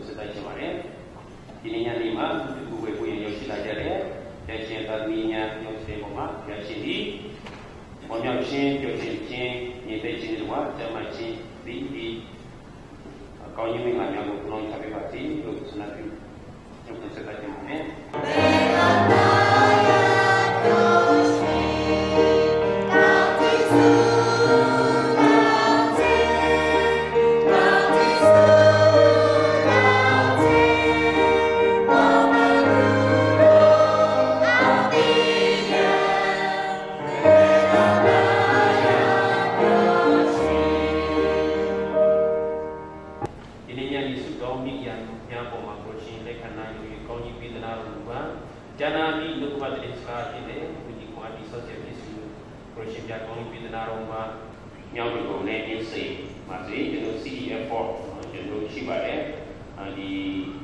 Sita Jamare. Ininya lima, ibu-ibu yang Yoshida Jare, Yashin tadinya Yoshida Mama, Yashidi, Monyashin, Yoshin, Yetechin Luar, Jamachin, di kau ini mengambil aku pulang sampai pagi, lu senang tu Sita Jamare. Jangan lupa dengan sekali ini, uji kuat sosial isu, proses jagung pidana rumah, yang berguna di sini, masih jenuh CEF4, jenuh Shibare di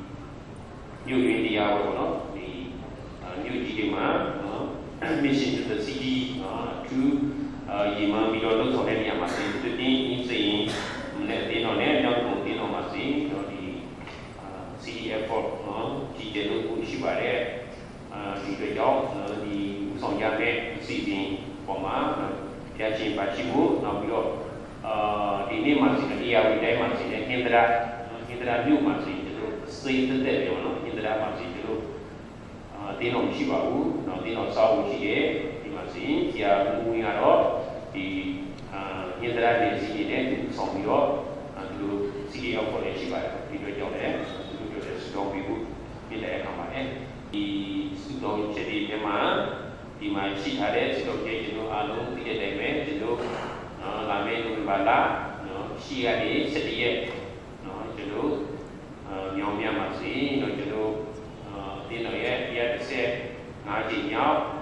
New India, di New Jidima, mission to the city, to Yima Midodo Sohenia masih itu di sini, menetapkan yang masih di CEF4, di jenuh Shibare. Di Bejau, di Songjame, Sydney, Poma, Yachin Pachibu, Nabio, ini masih dia udah masih Hindra New masih itu street itu, Hindra masih itu, Dino Shibawu, Dino Sawu Shige, di masih dia Mungaro, di Hindra di sini itu Songjio, dulu City of Shiba, di Bejau dulu ada sedang ibu, tidak kemarin. Di situ jadi memang di masjid ada situ jenuh alung tidak deme jenuh lame numbala siapa di sedia jenuh nyamnya masih jenuh di noya dia bisa ngaji nyau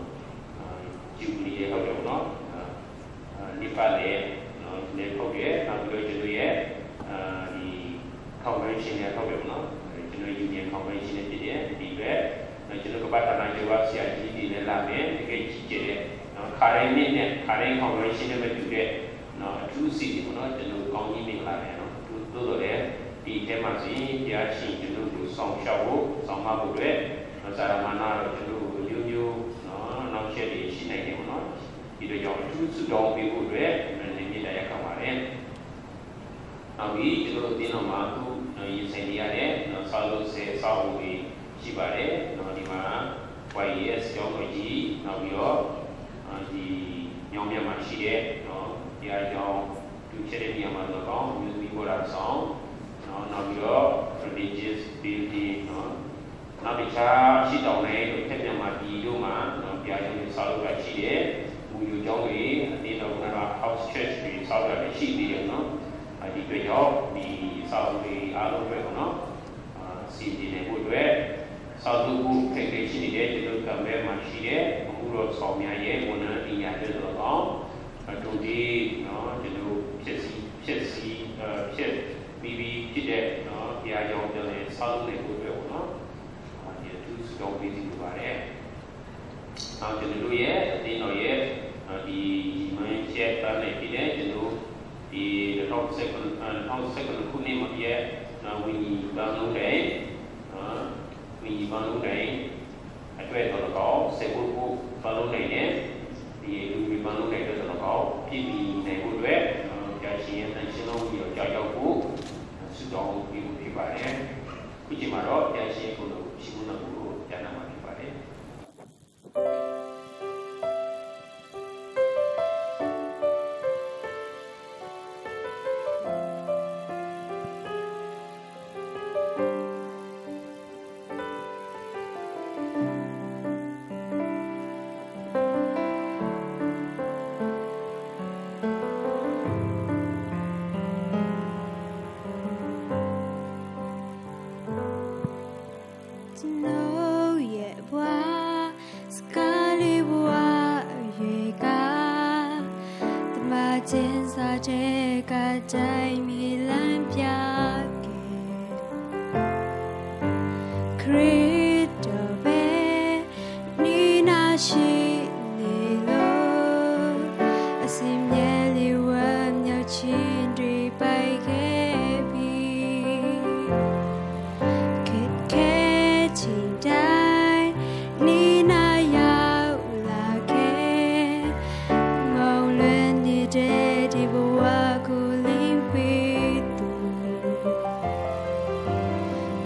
jubli ya kalau nipale lepoke nampil jenuh ya di convention ya kalau jenuh union convention dia di jenuh kebataan jawab siapa di dalamnya dengan cicit karen ni karen convention juga tu sih jenuh kongsi menglarnya tu deh di tema sih dia sih jenuh tu song shawu song mabu deh cara mana jenuh new nak jadi sih ni itu jauh tu sudah ibu deh ini dah kemarin Nabi jenuh di nama tu India deh selalu selalu di Shibare, di mana YS jauh lagi, Nabio di nyamnya masih deh, dia jauh tu cerita dia mana kau, music bola song, Nabio religious building, Nabi cah si tahun ni, tu yang mati tu mah, dia yang selalu kasih deh, muju jauh ni, di dalam house church di selalu kasih dia, di kerja di selalu di alam tu, si di nebu tu. Satu buku teknologi dia jadi gambar masih dia urut soalnya ye mana dia ada dalam tu di jadi bibi kita dia jauh dari satu nebu tu dia tu sudah beri luar jadi dulu ye di di Malaysia tanah dia jadi di top second kuning dia wingi bangun deh vì bao lúc này về rồi có sẽ buộc bao lúc này nhé thì vì bao lúc này rồi có khi vì này buộc về cho chị em thành lâu nhiều cho cũ sự đó vì vậy nhé khi chỉ mà đó cho chị em cũng được chỉ muốn là cũ cho nằm ở như vậy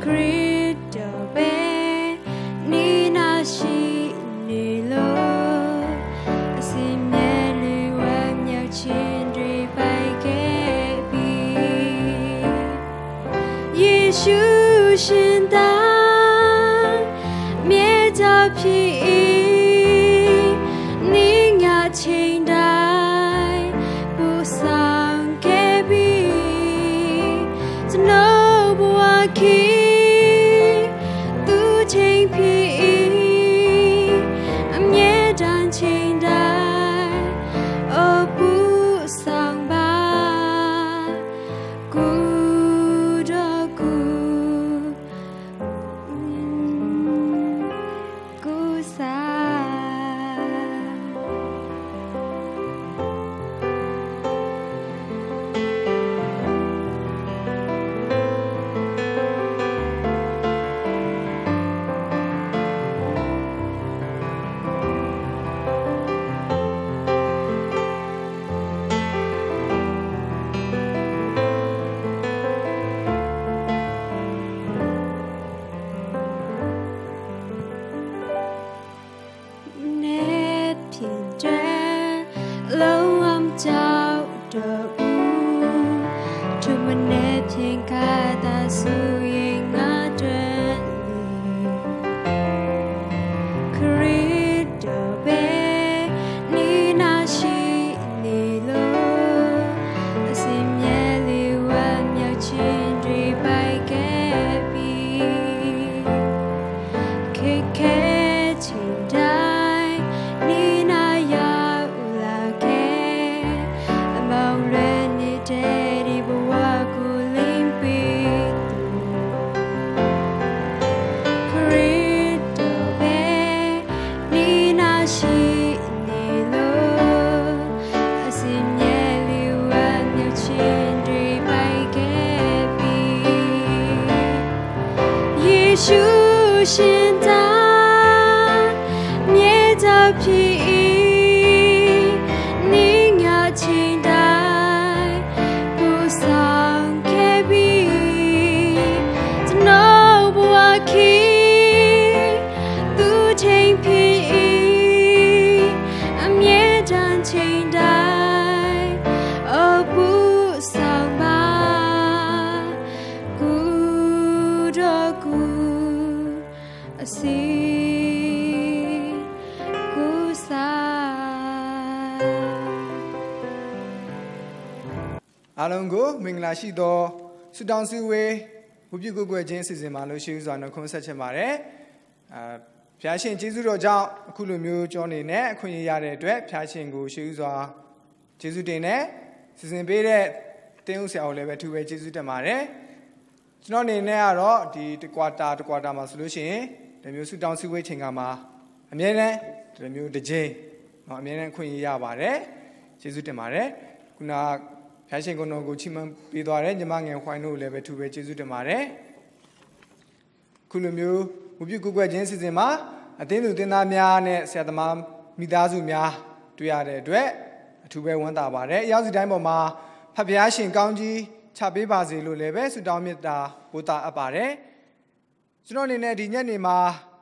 အားလုံးကိုမင်္ဂလာရှိသောဆုတောင်းစည်းဝေးဝတ်ပြုကိုယ်ကိုယ်ချင်းစီစဉ်မှာလို့ရှိစွာနှုတ်ခွန်းဆက်ချင်ပါတယ်။ဖျားရှင်ကျေးဇူးတော်ကြောင့်အခုလိုမျိုးကြောနေနဲ့အခွင့်အရေးရတဲ့အတွက်ဖျားရှင်ကိုရှိစွာကျေးဇူးတင်နဲ့စီစဉ်ပေးတဲ့တင်းဦးဆရာကိုလည်းပဲထူပဲကျေးဇူးတင်ပါတယ်။ကျွန်တော်အနေနဲ့ကတော့ဒီတစ်ကွာတာမှာဆိုလို့ရှိရင်ဒီမျိုးဆုတောင်းစည်းဝေးချိန်ကမှာအမြဲတမ်းဒီမျိုးတစ်ချိန်အမြဲတမ်းအခွင့်အရေးရပါတယ်။ကျေးဇူးတင်ပါတယ်။ခုနဖျားရှင်ကိုယ်တော်ကိုချီးမွမ်းပေးသွားတဲ့ညီမငယ်ခွိုင်းတို့လည်းပဲထူပဲကျေးဇူးတင်ပါတယ်ခုလိုမျိုးဝတ်ပြုကိုယ်ကိုယ်ချင်းစီစဉ်မှာအသင်းသူအသင်းသားများနဲ့ဆရာသမားမိသားစုများတွေ့ရတဲ့အတွက်အထူးပဲဝမ်းသာပါတယ်အရောက်စီတိုင်းပေါ်မှာဖဖျားရှင်ကောင်းကြီးချပေးပါစေလို့လည်းပဲဆုတောင်းမေတ္တာပို့တာအပ်ပါတယ်ကျွန်တော်အနေနဲ့ဒီညနေမှာ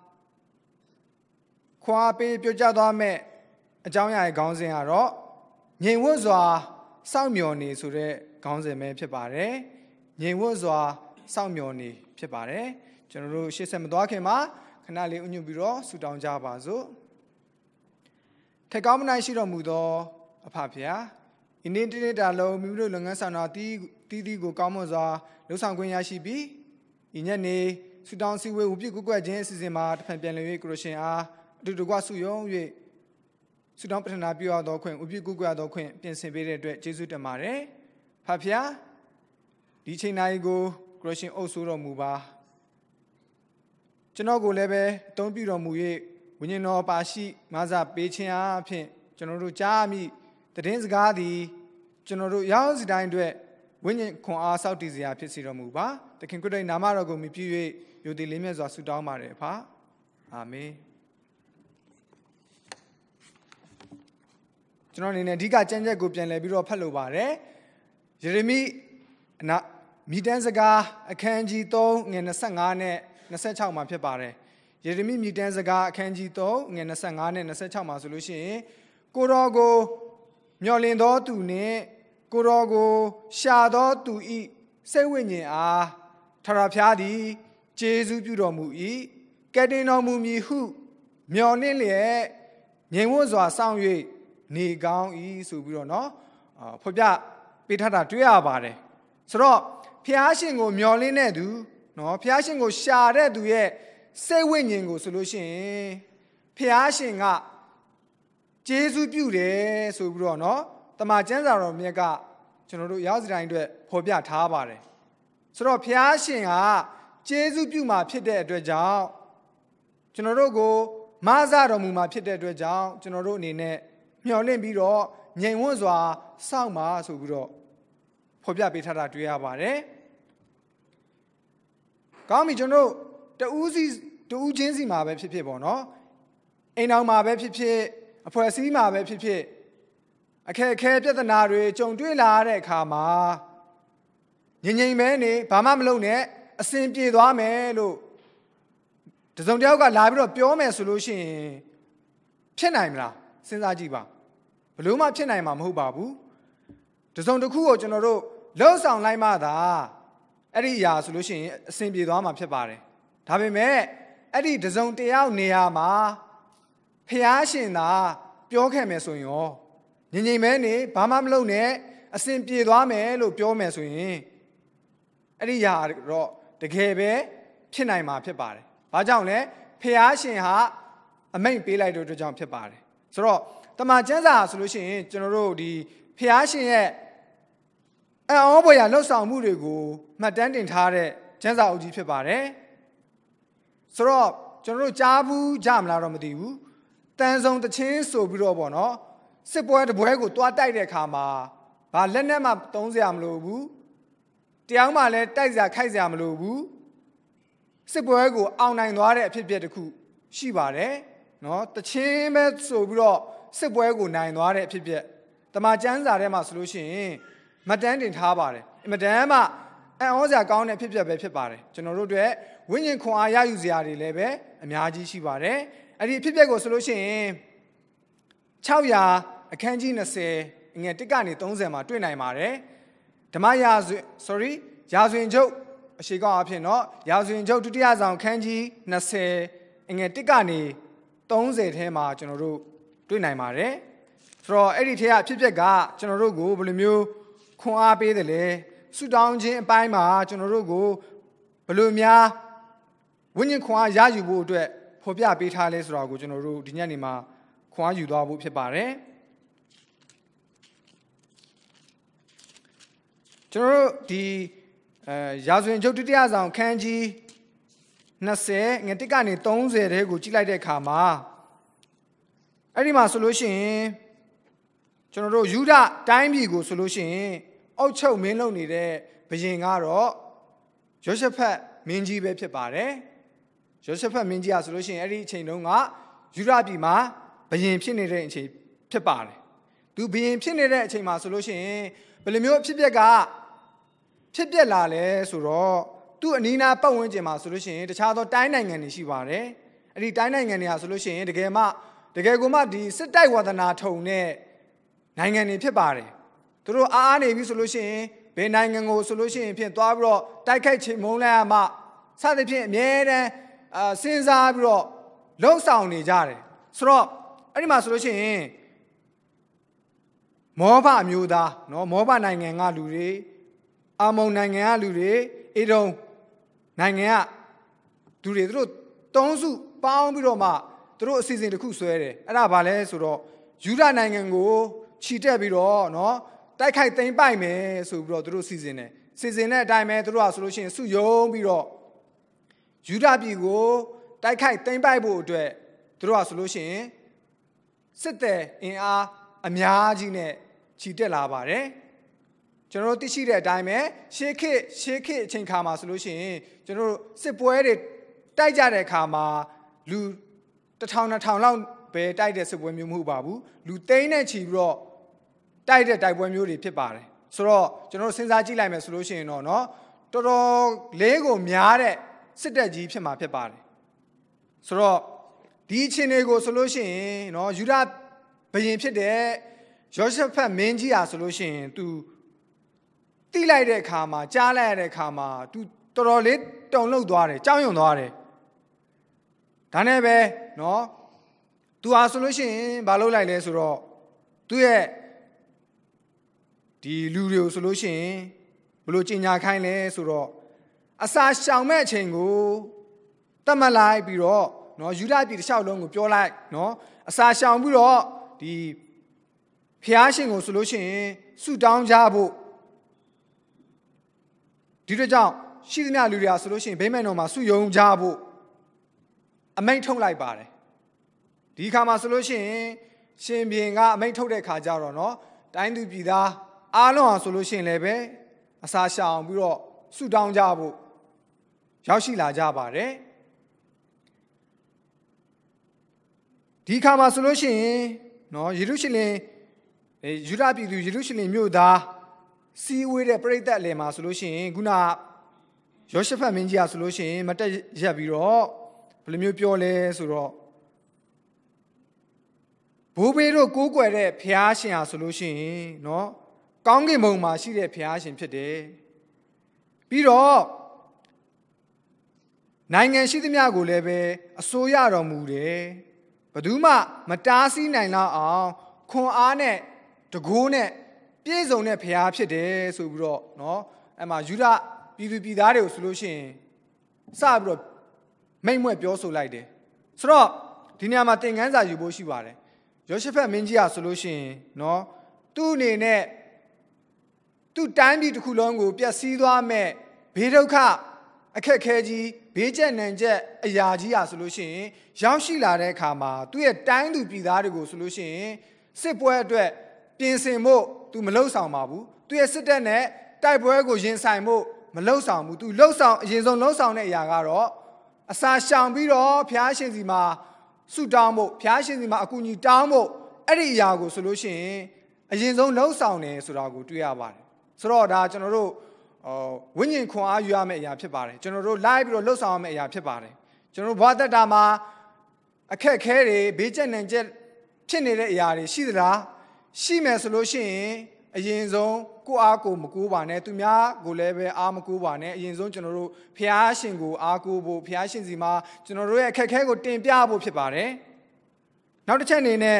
ခွာပေးပြောကြားသွားမယ့်အကြောင်းအရာရဲ့ခေါင်းစဉ်ကတော့ငြိမ်ဝတ်စွာစောင့်မျှော်နေဆိုတဲ့ခေါင်းစဉ်ပဲဖြစ်ပါတယ်ငြိမ်ဝတ်စွာစောင့်မျှော်နေဖြစ်ပါတယ်ကျွန်တော်တို့ရှေ့ဆက်မသွားခင်မှာခဏလေးဥညွတ်ပြီးတော့ဆုတောင်းကြပါစို့ထက်ကောင်းမနိုင်ရှိတော်မူသောအဖဖျားဒီနေ့တနေ့တာလုံးမိမိတို့လုပ်ငန်းဆောင်တာတီးကိုကောင်းမွန်စွာလှုပ်ဆောင်ခွင့်ရရှိပြီးဒီညနေဆုတောင်းစည်းဝေးဝပြုကိုယ်ကိုယ်ချင်းအစီအစဉ်မှာတစ်ဖန်ပြန်လည်၍ကိုရရှင်အားအတူတကွဆုယုံ၍ဆုတောင်းပတနာပြုရသောခွင့်ဝပြုကိုယ်ကိုယ်သောခွင့်ပြင်ဆင်ပေးတဲ့အတွက်ကျေးဇူးတင်ပါတယ်ဖဖျားဒီချိန်တိုင်းကိုကိုရရှင်အုပ်ဆိုးတော်မူပါကျွန်တော်ကိုလည်းပဲအသုံးပြုတော်မူ၍ဝိညာဉ်တော်ပါရှိမဆပေးခြင်းအားဖြင့်ကျွန်တော်တို့ကြားမိတည်င်းစကားသည်ကျွန်တော်တို့ရောင်းစီတိုင်းအတွက်ဝိညာဉ်ခွန်အားဆောက်တည်စရာဖြစ်စေတော်မူပါသခင်ခရစ်တော်နာမတော်ကိုမြည်၍ယုံကြည်လေးမြတ်စွာဆုတောင်းပါတယ်ဖာအာမင်ကျွန်တော်အနေနဲ့အဓိကကျမ်းချက်ကိုပြန်လည်ပြီးတော့ဖတ်လိုပါတယ်ယေရမိမိတန်းစကားအခန်းကြီး3ငွေ25နဲ့26မှာဖြစ်ပါတယ်ယေရမိမိတန်းစကားအခန်းကြီး3ငွေ25နဲ့26မှာဆိုလို့ရှိရင်ကိုတော်ကိုမျှော်လင့်သောသူနှင့်ကိုတော်ကိုရှာသောသူဤစိတ်ဝိညာဉ်အားထာဝရဘုရားသည်ကျေးဇူးပြုတော်မူ၏ကယ်တင်တော်မူမည်ဟုမျှော်လင့်လျက်ငြိမ်ဝတ်စွာစောင့်၍နေကောင်း၏ဆိုပြီးတော့เนาะဖော်ပြပေးထားတာတွေ့ရပါတယ်ဆိုတော့ဘုရားရှင်ကိုမျှော်လင့်တဲ့သူเนาะဘုရားရှင်ကိုရှာတဲ့သူရဲ့စိတ်ဝိညာဉ်ကိုဆိုလို့ရှိရင်ဘုရားရှင်ကကျေးဇူးပြုတယ်ဆိုပြီးတော့เนาะတမန်ကျမ်းစာတော်မြတ်ကကျွန်တော်တို့ရောက်စတိုင်းအတွက်ဖော်ပြထားပါတယ်ဆိုတော့ဘုရားရှင်ကကျေးဇူးပြုမှာဖြစ်တဲ့အတွက်ကြောင့်ကျွန်တော်တို့ကိုမဆတော်မူမှာဖြစ်တဲ့အတွက်ကြောင့်ကျွန်တော်တို့အနေနဲ့မျှော်လင့်ပြီးတော့ငြိမ်ဝတ်စွာစောင့်ပါဆိုပြီးတော့ဖော်ပြပေးထားတာတွေ့ရပါတယ်။ကောင်းပြီကျွန်တော်တူးချင်းစီမှာပဲဖြစ်ဖြစ်ပေါ့နော်။အိမ်တော်မှာပဲဖြစ်ဖြစ်အဖွဲ့အစည်းမှာပဲဖြစ်ဖြစ်အခက်အခဲပြဿနာတွေကြုံတွေ့လာတဲ့အခါမှာငြိမ်ငြိမ်ပဲနေဘာမှမလုပ်နဲ့အစဉ်ပြေသွားမယ်လို့တစုံတစ်ယောက်ကလာပြီးတော့ပြောမယ်ဆိုလို့ရှိရင်ဖြစ်နိုင်မလားစဉ်းစားကြည့်ပါဘလို့မှဖြစ်နိုင်မှာမဟုတ်ပါဘူးတစုံတစ်ခုကိုကျွန်တော်တို့လှုပ်ဆောင်လိုက်မှသာအဲ့ဒီအရာဆိုလို့ရှိရင်အစဉ်ပြေသွားမှာဖြစ်ပါတယ်ဒါပေမဲ့အဲ့ဒီတစုံတစ်ယောက်နေရာမှာဖျားရှင်သာပြောခဲ့မယ်ဆိုရင်ရောငြိမ်ငြိမ်ပဲနေဘာမှမလုပ်နဲ့အစဉ်ပြေသွားမယ်လို့ပြောမယ်ဆိုရင်အဲ့ဒီအရာတော့တကယ်ပဲဖြစ်နိုင်မှာဖြစ်ပါတယ်။ဘာကြောင့်လဲဖျားရှင်ဟာအမိန့်ပေးလိုက်တဲ့အတွက်ကြောင့်ဖြစ်ပါတယ်။ဆိုတော့တမန်ကျမ်းစာဆိုလို့ရှိရင်ကျွန်တော်တို့ဒီဖျားရှင်ရဲ့အံ့ဩဖွယ်ရာလှုပ်ဆောင်မှုတွေကိုမှတ်တမ်းတင်ထားတဲ့ကျမ်းစာအုပ်ကြီးဖြစ်ပါတယ်။ဆိုတော့ကျွန်တော်တို့ကြားဘူးကြမလားတော့မသိဘူး။တန်ဆုံတချင်းဆိုပြီးတော့ပေါ့နော်။စစ်ပွဲတပွဲကိုတွားတိုက်တဲ့အခါမှာဘာလက်နဲ့မှသုံးစရာမလိုဘူး။တရားမှလည်းတိုက်စရာခိုက်စရာမလိုဘူး။စစ်ပွဲကိုအောင်နိုင်သွားတဲ့အဖြစ်အပျက်တစ်ခုရှိပါတယ်နော်တချင်းပဲဆိုပြီးတော့စစ်ပွဲကိုနိုင်သွားတဲ့အဖြစ်အပျက်တမန်ကျမ်းစာထဲမှာဆိုလို့ရှိရင်မှတ်တမ်းတင်ထားပါတယ်အင်မတန်မှအံ့ဩစရာကောင်းတဲ့အဖြစ်အပျက်ပဲဖြစ်ပါတယ်ကျွန်တော်တို့အတွက်ဝိညာဉ်ခွန်အားရယူစရာတွေလည်းပဲအများကြီးရှိပါတယ်အဲ့ဒီအဖြစ်အပျက်ကိုဆိုလို့ရှိရင်600အခန်းကြီး20ငွေ1ကနေ30မှာတွေ့နိုင်ပါတယ်ဓမ္မရာဇဝင်ရာဇဝင်ချုပ်အရှိကောင်းအဖြစ်နော်ရာဇဝင်ချုပ်ဒုတိယဆောင်ခန်းကြီး20ငွေ1ကနေ30ထဲမှာကျွန်တော်တို့တွေ့နိုင်ပါတယ်ဆိုတော့အဲ့ဒီထဲကအဖြစ်အပျက်ကကျွန်တော်တို့ကိုဘယ်လိုမျိုးခွန်အားပေးတယ်လဲဆုတောင်းခြင်းအပိုင်းမှာကျွန်တော်တို့ကိုဘယ်လိုများဝိညာဉ်ခွန်အားရယူဖို့အတွက်ဖော်ပြပေးထားလဲဆိုတော့ကိုကျွန်တော်တို့ဒီညနေမှာခွန်အားယူသွားဖို့ဖြစ်ပါတယ်ကျွန်တော်တို့ဒီရာဇဝင်ချုပ်ဒုတိယဆောင်ခန်းကြီး20ငွေ1ကနေ30တဲကိုကြည့်လိုက်တဲ့အခါမှာအဲ့ဒီမှာဆိုလို့ရှိရင်ကျွန်တော်တို့ယူဒတိုင်းပြည်ကိုဆိုလို့ရှိရင်အုတ်ချုပ်မင်းလုပ်နေတဲ့ဘုရင်ကတော့ယောရှဖတ်မင်းကြီးပဲဖြစ်ပါတယ်ယောရှဖတ်မင်းကြီးကဆိုလို့ရှိရင်အဲ့ဒီအချိန်တုန်းကယူဒပြည်မှာဘုရင်ဖြစ်နေတဲ့အချိန်ဖြစ်ပါတယ်သူဘုရင်ဖြစ်နေတဲ့အချိန်မှာဆိုလို့ရှိရင်ဘယ်လိုမျိုးအဖြစ်အပျက်ကဖြစ်ပျက်လာလဲဆိုတော့သူ့အနီးနားပတ်ဝန်းကျင်မှာဆိုလို့ရှိရင်တခြားသောတိုင်းနိုင်ငံတွေရှိပါတယ်အဲ့ဒီတိုင်းနိုင်ငံတွေကဆိုလို့ရှိရင်တကယ်ကိုမှဒီစစ်တိုက်ဝါဒနာထုံတဲ့နိုင်ငံတွေဖြစ်ပါတယ်သူတို့အားနေပြီဆိုလို့ရှိရင်ဘယ်နိုင်ငံကိုဆိုလို့ရှိရင်ဖြင့်သွားပြီးတော့တိုက်ခိုက်ချေမှုန်းလိုက်ရမှစသဖြင့်အမြဲတမ်းစဉ်းစားပြီးတော့လှုပ်ဆောင်နေကြတယ်ဆိုတော့အဲ့ဒီမှာဆိုလို့ရှိရင်မောဘအမျိုးသားနော်မောဘနိုင်ငံကလူတွေအာမုန်နိုင်ငံကလူတွေအေဒုံနိုင်ငံကလူတွေသူတို့သုံးစုပေါင်းပြီးတော့မှသူတို့အစီအစဉ်တစ်ခုဆွဲတယ်အဲ့ဒါဘာလဲဆိုတော့ယူဒနိုင်ငံကိုခြိတက်ပြီးတော့နော်တိုက်ခိုက်သိမ်းပိုက်မယ်ဆိုပြီးတော့သူတို့စီစဉ်တယ်စီစဉ်တဲ့အတိုင်းပဲသူတို့ကဆိုလို့ရှိရင်စုယုံပြီးတော့ယူဒပြည်ကိုတိုက်ခိုက်သိမ်းပိုက်ဖို့အတွက်သူတို့ကဆိုလို့ရှိရင်စစ်သည်အင်အားအများကြီးနဲ့ခြိတက်လာပါတယ်ကျွန်တော်တို့သိရှိတဲ့အတိုင်းပဲရှေးခေတ်အချိန်ခါမှာဆိုလို့ရှိရင်ကျွန်တော်တို့စစ်ပွဲတွေတိုက်ကြတဲ့အခါမှာလူ1000-2000လောက်ပဲတိုက်တဲ့စစ်ပွဲမျိုးမဟုတ်ပါဘူးလူသိန်းနဲ့ချီပြီးတော့တိုက်တဲ့တိုက်ပွဲမျိုးတွေဖြစ်ပါတယ်ဆိုတော့ကျွန်တော်တို့စဉ်းစားကြည့်လိုက်မယ်ဆိုလို့ရှိရင်တော့เนาะတော်တော်လေးကိုများတဲ့စစ်တပ်ကြီးဖြစ်မှာဖြစ်ပါတယ်ဆိုတော့ဒီအချင်းတွေကိုဆိုလို့ရှိရင်နော်ယူဒဘုရင်ဖြစ်တဲ့ယောရှဖတ်မင်းကြီးဟာဆိုလို့ရှိရင်သူတိလိုက်တဲ့အခါမှာကြားလိုက်ရတဲ့အခါမှာသူတော်တော်လေးတုန်လှုပ်သွားတယ်ကြောက်ရွံ့သွားတယ်ဒါနဲ့ပဲနော်သူဟာဆိုလို့ရှိရင်မလုပ်လိုက်လဲဆိုတော့သူ့ရဲ့ဒီလူတွေကိုဆိုလို့ရှိရင်ဘလို့ကြီးညာခိုင်းလဲဆိုတော့အစာရှောင်မဲ့အချိန်ကိုတတ်မှတ်လိုက်ပြီးတော့နော်ယူဒပြည်တစ်လျှောက်လုံးကိုပြောလိုက်နော်အစာရှောင်ပြီးတော့ဒီဖျားရှင်ကိုဆိုလို့ရှိရင်ဆုတောင်းကြဖို့ဒီတော့ကြောင့်ရှိသမျှလူတွေကဆိုလို့ရှိရင်ဗိမာန်တော်မှာဆုယုံကြဖို့အမိန့်ထုတ်လိုက်ပါတယ်ဒီခါမှာဆိုလို့ရှိရင်ရှင်ဘုရင်ကအမိန့်ထုတ်တဲ့ခါကျတော့နော်တိုင်းသူပြည်သားအားလုံးအောင်ဆိုလို့ရှိရင်လည်းပဲအစာရှောင်ပြီးတော့ဆုတောင်းကြဖို့ရောက်ရှိလာကြပါတယ်ဒီခါမှာဆိုလို့ရှိရင်နော်ယေရုရှလင်ယူဒပြည်သူယေရုရှလင်မြို့သားစီဝေးတဲ့ပြိဿအလယ်မှာဆိုလို့ရှိရင်ခုနယောရှဖတ်မင်းကြီးကဆိုလို့ရှိရင်မတက်ရက်ပြီးတော့ဘယ်လိုမျိုးပြောလဲဆိုတော့ဘိုးဘေးတို့ကိုးကွယ်တဲ့ဘုရားရှင်ဟာဆိုလို့ရှိရင်နော်ကောင်းကင်ဘုံမှာရှိတဲ့ဘုရားရှင်ဖြစ်တယ်ပြီးတော့နိုင်ငံရှိသမျှကိုလည်းပဲအစိုးရတော်မူတယ်ဘယ်သူမှမတားဆီးနိုင်လောက်အောင်ခွန်အားနဲ့တကိုးနဲ့ပြည့်စုံတဲ့ဘုရားဖြစ်တယ်ဆိုပြီးတော့နော်အဲ့မှာယူဒပြည်သူပြည်သားတွေကိုဆိုလို့ရှိရင်စပြီးတော့မိန့်မွက်ပြောဆိုလိုက်တယ်ဆိုတော့ဒီနေရာမှာသင်ခန်းစာယူဖို့ရှိပါတယ်ယောရှဖတ်မင်းကြီးကဆိုလို့ရှိရင်နော်သူ့အနေနဲ့သူ့တိုင်းပြည်တစ်ခုလုံးကိုပျက်စီးသွားမဲ့ဘေးဒုက္ခအခက်ခဲကြီးဘေးကျက်နိုင်ချက်အရာကြီးဟာဆိုလို့ရှိရင်ရောက်ရှိလာတဲ့အခါမှာသူ့ရဲ့တိုင်းသူပြည်သားတွေကိုဆိုလို့ရှိရင်စစ်ပွဲအတွက်ပြင်ဆင်ဖို့သူမလှုပ်ဆောင်ပါဘူးသူ့ရဲ့စစ်တပ်နဲ့တိုက်ပွဲကိုရင်ဆိုင်ဖို့မလှုပ်ဆောင်ဘူးသူလှုပ်ဆောင်အရင်ဆုံးလှုပ်ဆောင်တဲ့အရာကတော့အစာရှောင်ပြီးတော့ဘုရားရှင်စီမှာဆုတောင်းဖို့ဘုရားရှင်စီမှာအကူအညီတောင်းဖို့အဲ့ဒီအရာကိုဆိုလို့ရှိရင်အရင်ဆုံးလှုပ်ဆောင်တယ်ဆိုတာကိုတွေ့ရပါတယ်ဆိုတော့ဒါကျွန်တော်တို့ဝိညာဉ်ခွန်အားယူရမယ့်အရာဖြစ်ပါတယ်ကျွန်တော်တို့လိုက်ပြီးတော့လှုပ်ဆောင်ရမယ့်အရာဖြစ်ပါတယ်ကျွန်တော်တို့ဘဝတက်တာမှာအခက်ခဲတွေဘေးကျက်နိုင်ချက်ဖြစ်နေတဲ့အရာတွေရှိသလားရှိမယ်ဆိုလို့ရှိရင်အရင်ဆုံးကိုအားကိုမကိုးပါနဲ့သူများကိုလည်းပဲအားမကိုးပါနဲ့အရင်ဆုံးကျွန်တော်တို့ဖျားရှင်ကိုအားကိုးဖို့ဖျားရှင်စီမှာကျွန်တော်တို့ရဲ့အခက်ခဲကိုတင်ပြဖို့ဖြစ်ပါတယ်နောက်တစ်ချက်အနေနဲ့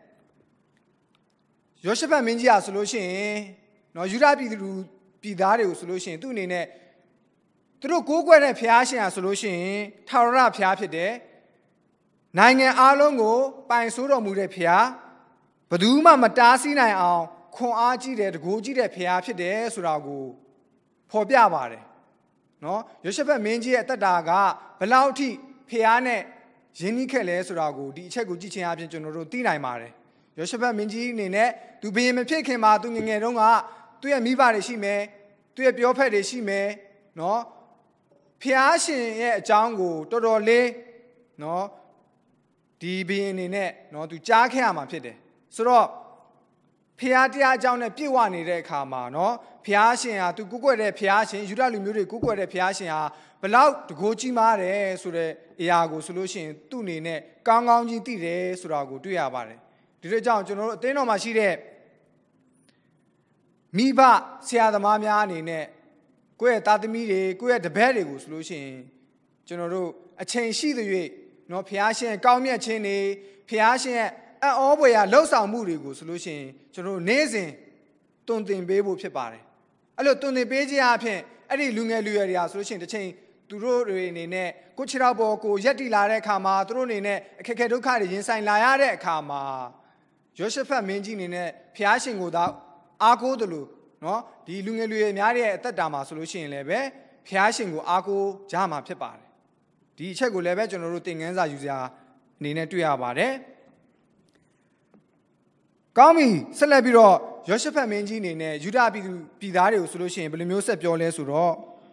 ယောရှဖတ်မင်းကြီးကဆိုလို့ရှိရင်နော်ယူဒပြည်သူပြည်သားတွေကိုဆိုလို့ရှိရင်သူ့အနေနဲ့သူတို့ကိုးကွယ်တဲ့ဖျားရှင်ဟာဆိုလို့ရှိရင်ထာဝရဖျားဖြစ်တယ်နိုင်ငံအားလုံးကိုပိုင်ဆိုးတော်မူတဲ့ဖျားဘယ်သူမှမတားဆီးနိုင်အောင်ခွန်အားကြီးတဲ့တကိုးကြီးတဲ့ဖျားဖြစ်တယ်ဆိုတာကိုဖော်ပြပါတယ်နော်ယောရှဖတ်မင်းကြီးရဲ့အသက်တာကဘယ်လောက်ထိဖျားနဲ့ရင်းနှီးခဲ့လဲဆိုတာကိုဒီအချက်ကိုကြည့်ချင်းအပြင်ကျွန်တော်တို့သိနိုင်ပါတယ်ယောရှဖတ်မင်းကြီးအနေနဲ့သူဘုရင်မဖြစ်ခင်မှာသူငယ်ငယ်တုန်းကသူ့ရဲ့မိဘတွေရှိမယ်သူ့ရဲ့ပြောဖက်တွေရှိမယ်နော်ဖျားရှင်ရဲ့အကြောင်းကိုတော်တော်လေးနော်ဒီဘုရင်အနေနဲ့နော်သူကြားခဲ့ရမှာဖြစ်တယ်ဆိုတော့ဖျားတရားအကြောင်းနဲ့ပြည့်ဝနေတဲ့အခါမှာနော်ဖျားရှင်ဟာသူကိုးကွယ်တဲ့ဖျားရှင်ယူဒလူမျိုးတွေကိုးကွယ်တဲ့ဖျားရှင်ဟာဘလောက်တကိုးကြီးမားတယ်ဆိုတဲ့အရာကိုဆိုလို့ရှိရင်သူ့အနေနဲ့ကောင်းကောင်းကြီးသိတယ်ဆိုတာကိုတွေ့ရပါတယ်ဒီလိုကြောင့်ကျွန်တော်တို့အသင်းတော်မှာရှိတဲ့မိဘဆရာသမားများအနေနဲ့ကိုယ့်ရဲ့သားသမီးတွေကိုယ့်ရဲ့တပည့်တွေကိုဆိုလို့ရှိရင်ကျွန်တော်တို့အချိန်ရှိသရွေ့နော်ဖျားရှင်ကောင်းမြတ်ခြင်းတွေဖျားရှင်ရဲ့အံ့ဩဖွယ်ရာလှုပ်ဆောင်မှုတွေကိုဆိုလို့ရှိရင်ကျွန်တော်တို့နေ့စဉ်တွင်တင်ပေးဖို့ဖြစ်ပါတယ်အဲ့လိုတွင်တင်ပေးခြင်းအပြင်အဲ့ဒီလူငယ်လူရွယ်တွေဟာဆိုလို့ရှိရင်တစ်ချိန်သူတို့တွေအနေနဲ့ကိုခြေထောက်ပေါ်ကိုရက်တီလာတဲ့အခါမှာသူတို့အနေနဲ့အခက်အခဲဒုက္ခတွေရင်ဆိုင်လာရတဲ့အခါမှာယောရှဖတ်မင်းကြီးအနေနဲ့ဖျားရှင်ကိုသာအားကိုးတယ်လို့နော်ဒီလူငယ်လူရွယ်များတဲ့အသက်တာမှာဆိုလို့ရှိရင်လည်းပဲဖျားရှင်ကိုအားကိုးကြမှာဖြစ်ပါတယ်ဒီအချက်ကိုလည်းပဲကျွန်တော်တို့သင်ခန်းစာယူစရာအနေနဲ့တွေ့ရပါတယ်ကောင်းပြီဆက်လက်ပြီးတော့ယောရှဖတ်မင်းကြီးအနေနဲ့ယူဒပြည်သားတွေကိုဆိုလို့ရှိရင်ဘယ်လိုမျိုးဆက်ပြောလဲဆိုတော့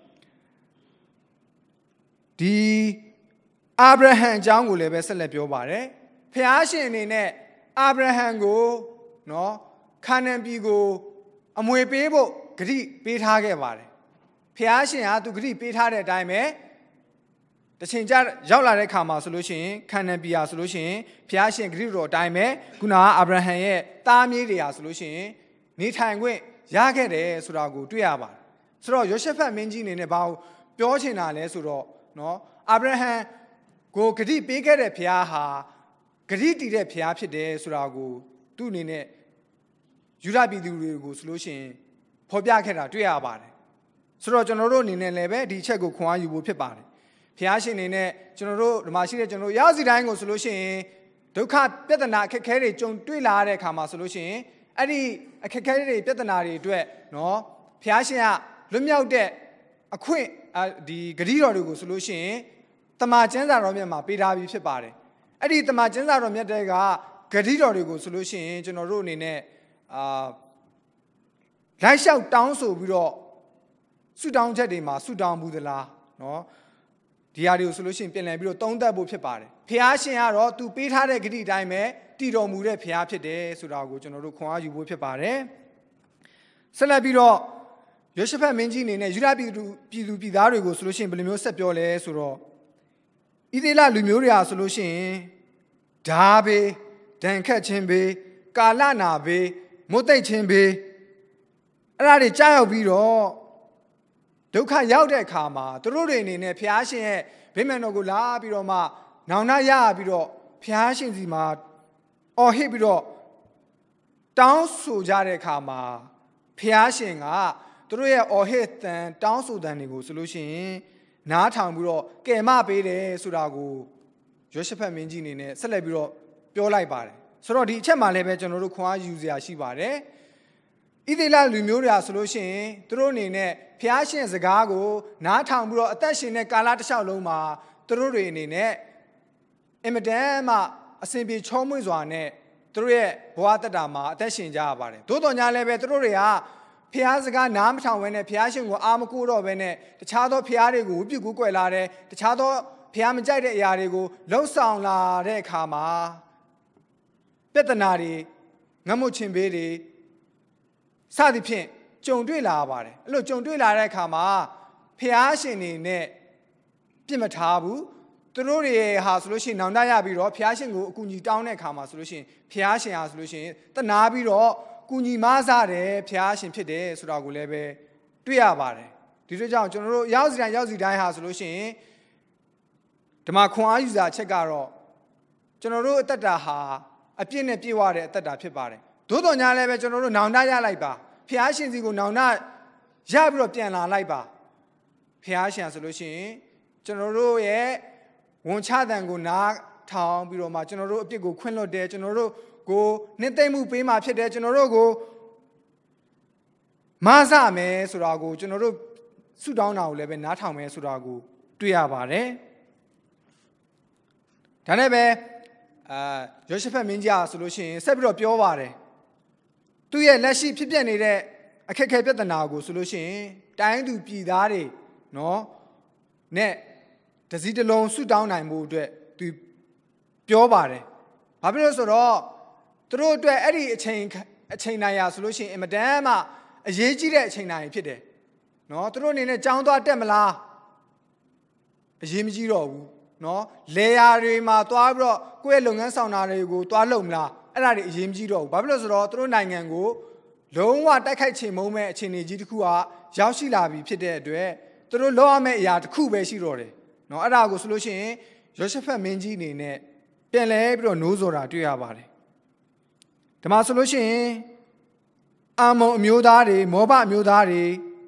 ဒီအာဗြဟံအကြောင်းကိုလည်းပဲဆက်လက်ပြောပါတယ်ဖျားရှင်အနေနဲ့အာဗြဟံကိုနော်ခါနန်ပြည်ကိုအမွေပေးဖို့ဂတိပေးထားခဲ့ပါတယ်ဖျားရှင်ဟာသူဂရိပေးထားတဲ့အတိုင်းပဲတချိန်ကျရောက်လာတဲ့ခါမှာဆိုလို့ရှိရင်ခန္ဓာပြာဆိုလို့ရှိရင်ဖျားရှင်ဂရိတော်အတိုင်းပဲခုနကအာဗြဟံရဲ့သားမြေးတွေဟာဆိုလို့ရှိရင်နေထိုင်ခွင့်ရခဲ့တယ်ဆိုတာကိုတွေ့ရပါတယ်ဆိုတော့ယောရှဖတ်မင်းကြီးအနေနဲ့ဘာပြောချင်တာလဲဆိုတော့နော်အာဗြဟံကိုဂရိပေးခဲ့တဲ့ဖျားဟာဂရိတည်တဲ့ဖျားဖြစ်တယ်ဆိုတာကိုသူ့အနေနဲ့ယူဒပြည်သူတွေကိုဆိုလို့ရှိရင်ဖော်ပြခဲ့တာတွေ့ရပါတယ်ဆိုတော့ကျွန်တော်တို့အနေနဲ့လည်းပဲဒီအချက်ကိုခွန်အားယူဖို့ဖြစ်ပါတယ်ဖျားရှင်အနေနဲ့ကျွန်တော်တို့ဒီမှာရှိတဲ့ကျွန်တော်ရောက်စီတိုင်းကိုဆိုလို့ရှိရင်ဒုက္ခပြဿနာအခက်အခဲတွေကြုံတွေ့လာတဲ့အခါမှာဆိုလို့ရှိရင်အဲ့ဒီအခက်အခဲတွေပြဿနာတွေအတွက်နော်ဖျားရှင်ကလွတ်မြောက်တဲ့အခွင့်ဒီဂရုတော်တွေကိုဆိုလို့ရှိရင်တမန်ကျမ်းစာတော်မြတ်မှာပေးထားပြီးဖြစ်ပါတယ်အဲ့ဒီတမန်ကျမ်းစာတော်မြတ်တွေကဂရုတော်တွေကိုဆိုလို့ရှိရင်ကျွန်တော်တို့အနေနဲ့လိုက်လျှောက်တောင်းဆိုပြီးတော့ဆုတောင်းချက်တွေမှာဆုတောင်းဘူးသလားနော်ဒီဟာတွေကိုဆိုလို့ရှိရင်ပြင်လည်ပြီးတော့သုံးသပ်ဖို့ဖြစ်ပါတယ်ဖျားရှင်ကတော့သူပေးထားတဲ့ဂတိအတိုင်းပဲတည်တော်မူတဲ့ဖျားဖြစ်တယ်ဆိုတာကိုကျွန်တော်တို့ခွန်အားယူဖို့ဖြစ်ပါတယ်ဆက်လက်ပြီးတော့ယောရှဖတ်မင်းကြီးအနေနဲ့ယူဒပြည်သူသားတွေကိုဆိုလို့ရှိရင်ဘယ်လိုမျိုးဆက်ပြောလဲဆိုတော့ဣသရေလလူမျိုးတွေဟာဆိုလို့ရှိရင်ဓာဘေးဒဏ်ခတ်ခြင်းဘေးကာလနာဘေးမုတ်သိပ်ခြင်းဘေးအဲ့ဒါတွေကြားရောက်ပြီးတော့ဒုက္ခရောက်တဲ့အခါမှာသူတို့တွေအနေနဲ့ဖျားရှင်ရဲ့ဗိမာန်တော်ကိုလာပြီးတော့မှနောင်နာရပြီးတော့ဖျားရှင်စီမှာအော်ဟစ်ပြီးတော့တောင်းဆိုကြတဲ့အခါမှာဖျားရှင်ကသူတို့ရဲ့အော်ဟစ်တန်တောင်းဆိုတန်တွေကိုဆိုလို့ရှိရင်နားထောင်ပြီးတော့ကယ်မပေးတယ်ဆိုတာကိုယောရှဖတ်မင်းကြီးအနေနဲ့ဆက်လက်ပြီးတော့ပြောလိုက်ပါတယ်ဆိုတော့ဒီအချက်မှာလည်းပဲကျွန်တော်တို့ခွန်အားယူစရာရှိပါတယ်ဣသရေလလူမျိုးတွေဆိုလို့ရှိရင်သူတို့အနေနဲ့ဖျားရှင်စကားကိုနားထောင်ပြီးတော့အသက်ရှင်တဲ့ကာလတစ်လျှောက်လုံးမှာသူတို့တွေအနေနဲ့အင်မတန်မှအစဉ်ပြေချောမွေ့စွာနဲ့သူတို့ရဲ့ဘဝတတမှာအသက်ရှင်ကြရပါတယ်သို့တော်ညာလည်းပဲသူတို့တွေကဖျားစကားနားမထောင်ဘဲနဲ့ဖျားရှင်ကိုအာမကိုတော့ဘဲနဲ့တခြားသောဖျားတွေကိုဝိပုကူးကွယ်လာတယ်တခြားသောဖျားမကြိုက်တဲ့အရာတွေကိုလှုပ်ဆောင်လာတဲ့အခါမှာပြဿနာတွေငတ်မွတ်ခြင်းဘေးတွေစသည်ဖြင့်ကြုံတွေ့လာပါတယ်အဲ့လိုကြုံတွေ့လာတဲ့အခါမှာဖျားရှင်နေနဲ့ပြစ်မထားဘူးသူတို့တွေဟာဆိုလို့ရှိရင်နောင်တရပြီးတော့ဖျားရှင်ကိုအကူအညီတောင်းတဲ့အခါမှာဆိုလို့ရှိရင်ဖျားရှင်ဟာဆိုလို့ရှိရင်တနာပြီးတော့ကူညီမဆတယ်ဖျားရှင်ဖြစ်တယ်ဆိုတာကိုလည်းပဲတွေ့ရပါတယ်ဒီလိုကြောင့်ကျွန်တော်တို့ရောက်စီတိုင်းဟာဆိုလို့ရှိရင်ဒီမှာခွန်အားယူစာချက်ကတော့ကျွန်တော်တို့အသက်တာဟာအပြည့်နဲ့ပြည့်ဝတဲ့အသက်တာဖြစ်ပါတယ်သို့တော်ညာလည်းပဲကျွန်တော်တို့နောင်တရလိုက်ပါဖျားရှင်စီကိုနောင်တရပြီးတော့ပြန်လာလိုက်ပါဖျားရှင်ဆိုလို့ရှိရင်ကျွန်တော်တို့ရဲ့ဝန်ချတန်ကိုနားထောင်ပြီးတော့မှကျွန်တော်တို့အပြစ်ကိုခွင့်လွှတ်တယ်ကျွန်တော်တို့ကိုနှစ်သိမ့်မှုပေးမှဖြစ်တယ်ကျွန်တော်တို့ကိုမဆမယ်ဆိုတာကိုကျွန်တော်တို့ဆုတောင်းတာကိုလည်းပဲနားထောင်မယ်ဆိုတာကိုတွေ့ရပါတယ်ဒါနဲ့ပဲယောရှဖတ်မင်းကြီးဆိုလို့ရှိရင်ဆက်ပြီးတော့ပြောပါတယ်သူ့ရဲ့လက်ရှိဖြစ်ပျက်နေတဲ့အခက်အခဲပြဿနာကိုဆိုလို့ရှိရင်တိုင်းသူပြည်သားတွေနော်နဲ့တစည်းတစ်လုံးဆုတောင်းနိုင်မှုအတွက်သူပြောပါတယ်ဘာဖြစ်လို့ဆိုတော့သူတို့အတွက်အဲ့ဒီအချိန်နိုင်ရဆိုလို့ရှိရင်အင်မတန်မှအရေးကြီးတဲ့အချိန်နိုင်ဖြစ်တယ်နော်သူတို့အနေနဲ့ကြောင်းသွားတက်မလားအရေးမကြီးတော့ဘူးနော်လေယာတွေမှာသွားပြီးတော့ကိုယ့်ရဲ့လုပ်ငန်းဆောင်တာတွေကိုသွားလုပ်မလားအဲ့ဒါတွေအရေးမကြီးတော့ဘူးဘာဖြစ်လို့ဆိုတော့သူတို့နိုင်ငံကိုလုံးဝတိုက်ခိုက်ချေမှုန်းမဲ့အခြေအနေကြီးတစ်ခုကရောက်ရှိလာပြီဖြစ်တဲ့အတွက်သူတို့လုပ်ရမယ့်အရာတစ်ခုပဲရှိတော့တယ်နော်အဲ့ဒါကိုဆိုလို့ရှိရင်ယောရှဖတ်မင်းကြီးအနေနဲ့ပြန်လဲပြီးတော့နိုးစော်တာတွေ့ရပါတယ်ဒီမှာဆိုလို့ရှိရင်အာမုန်အမျိုးသားတွေမောဘအမျိုးသားတွေ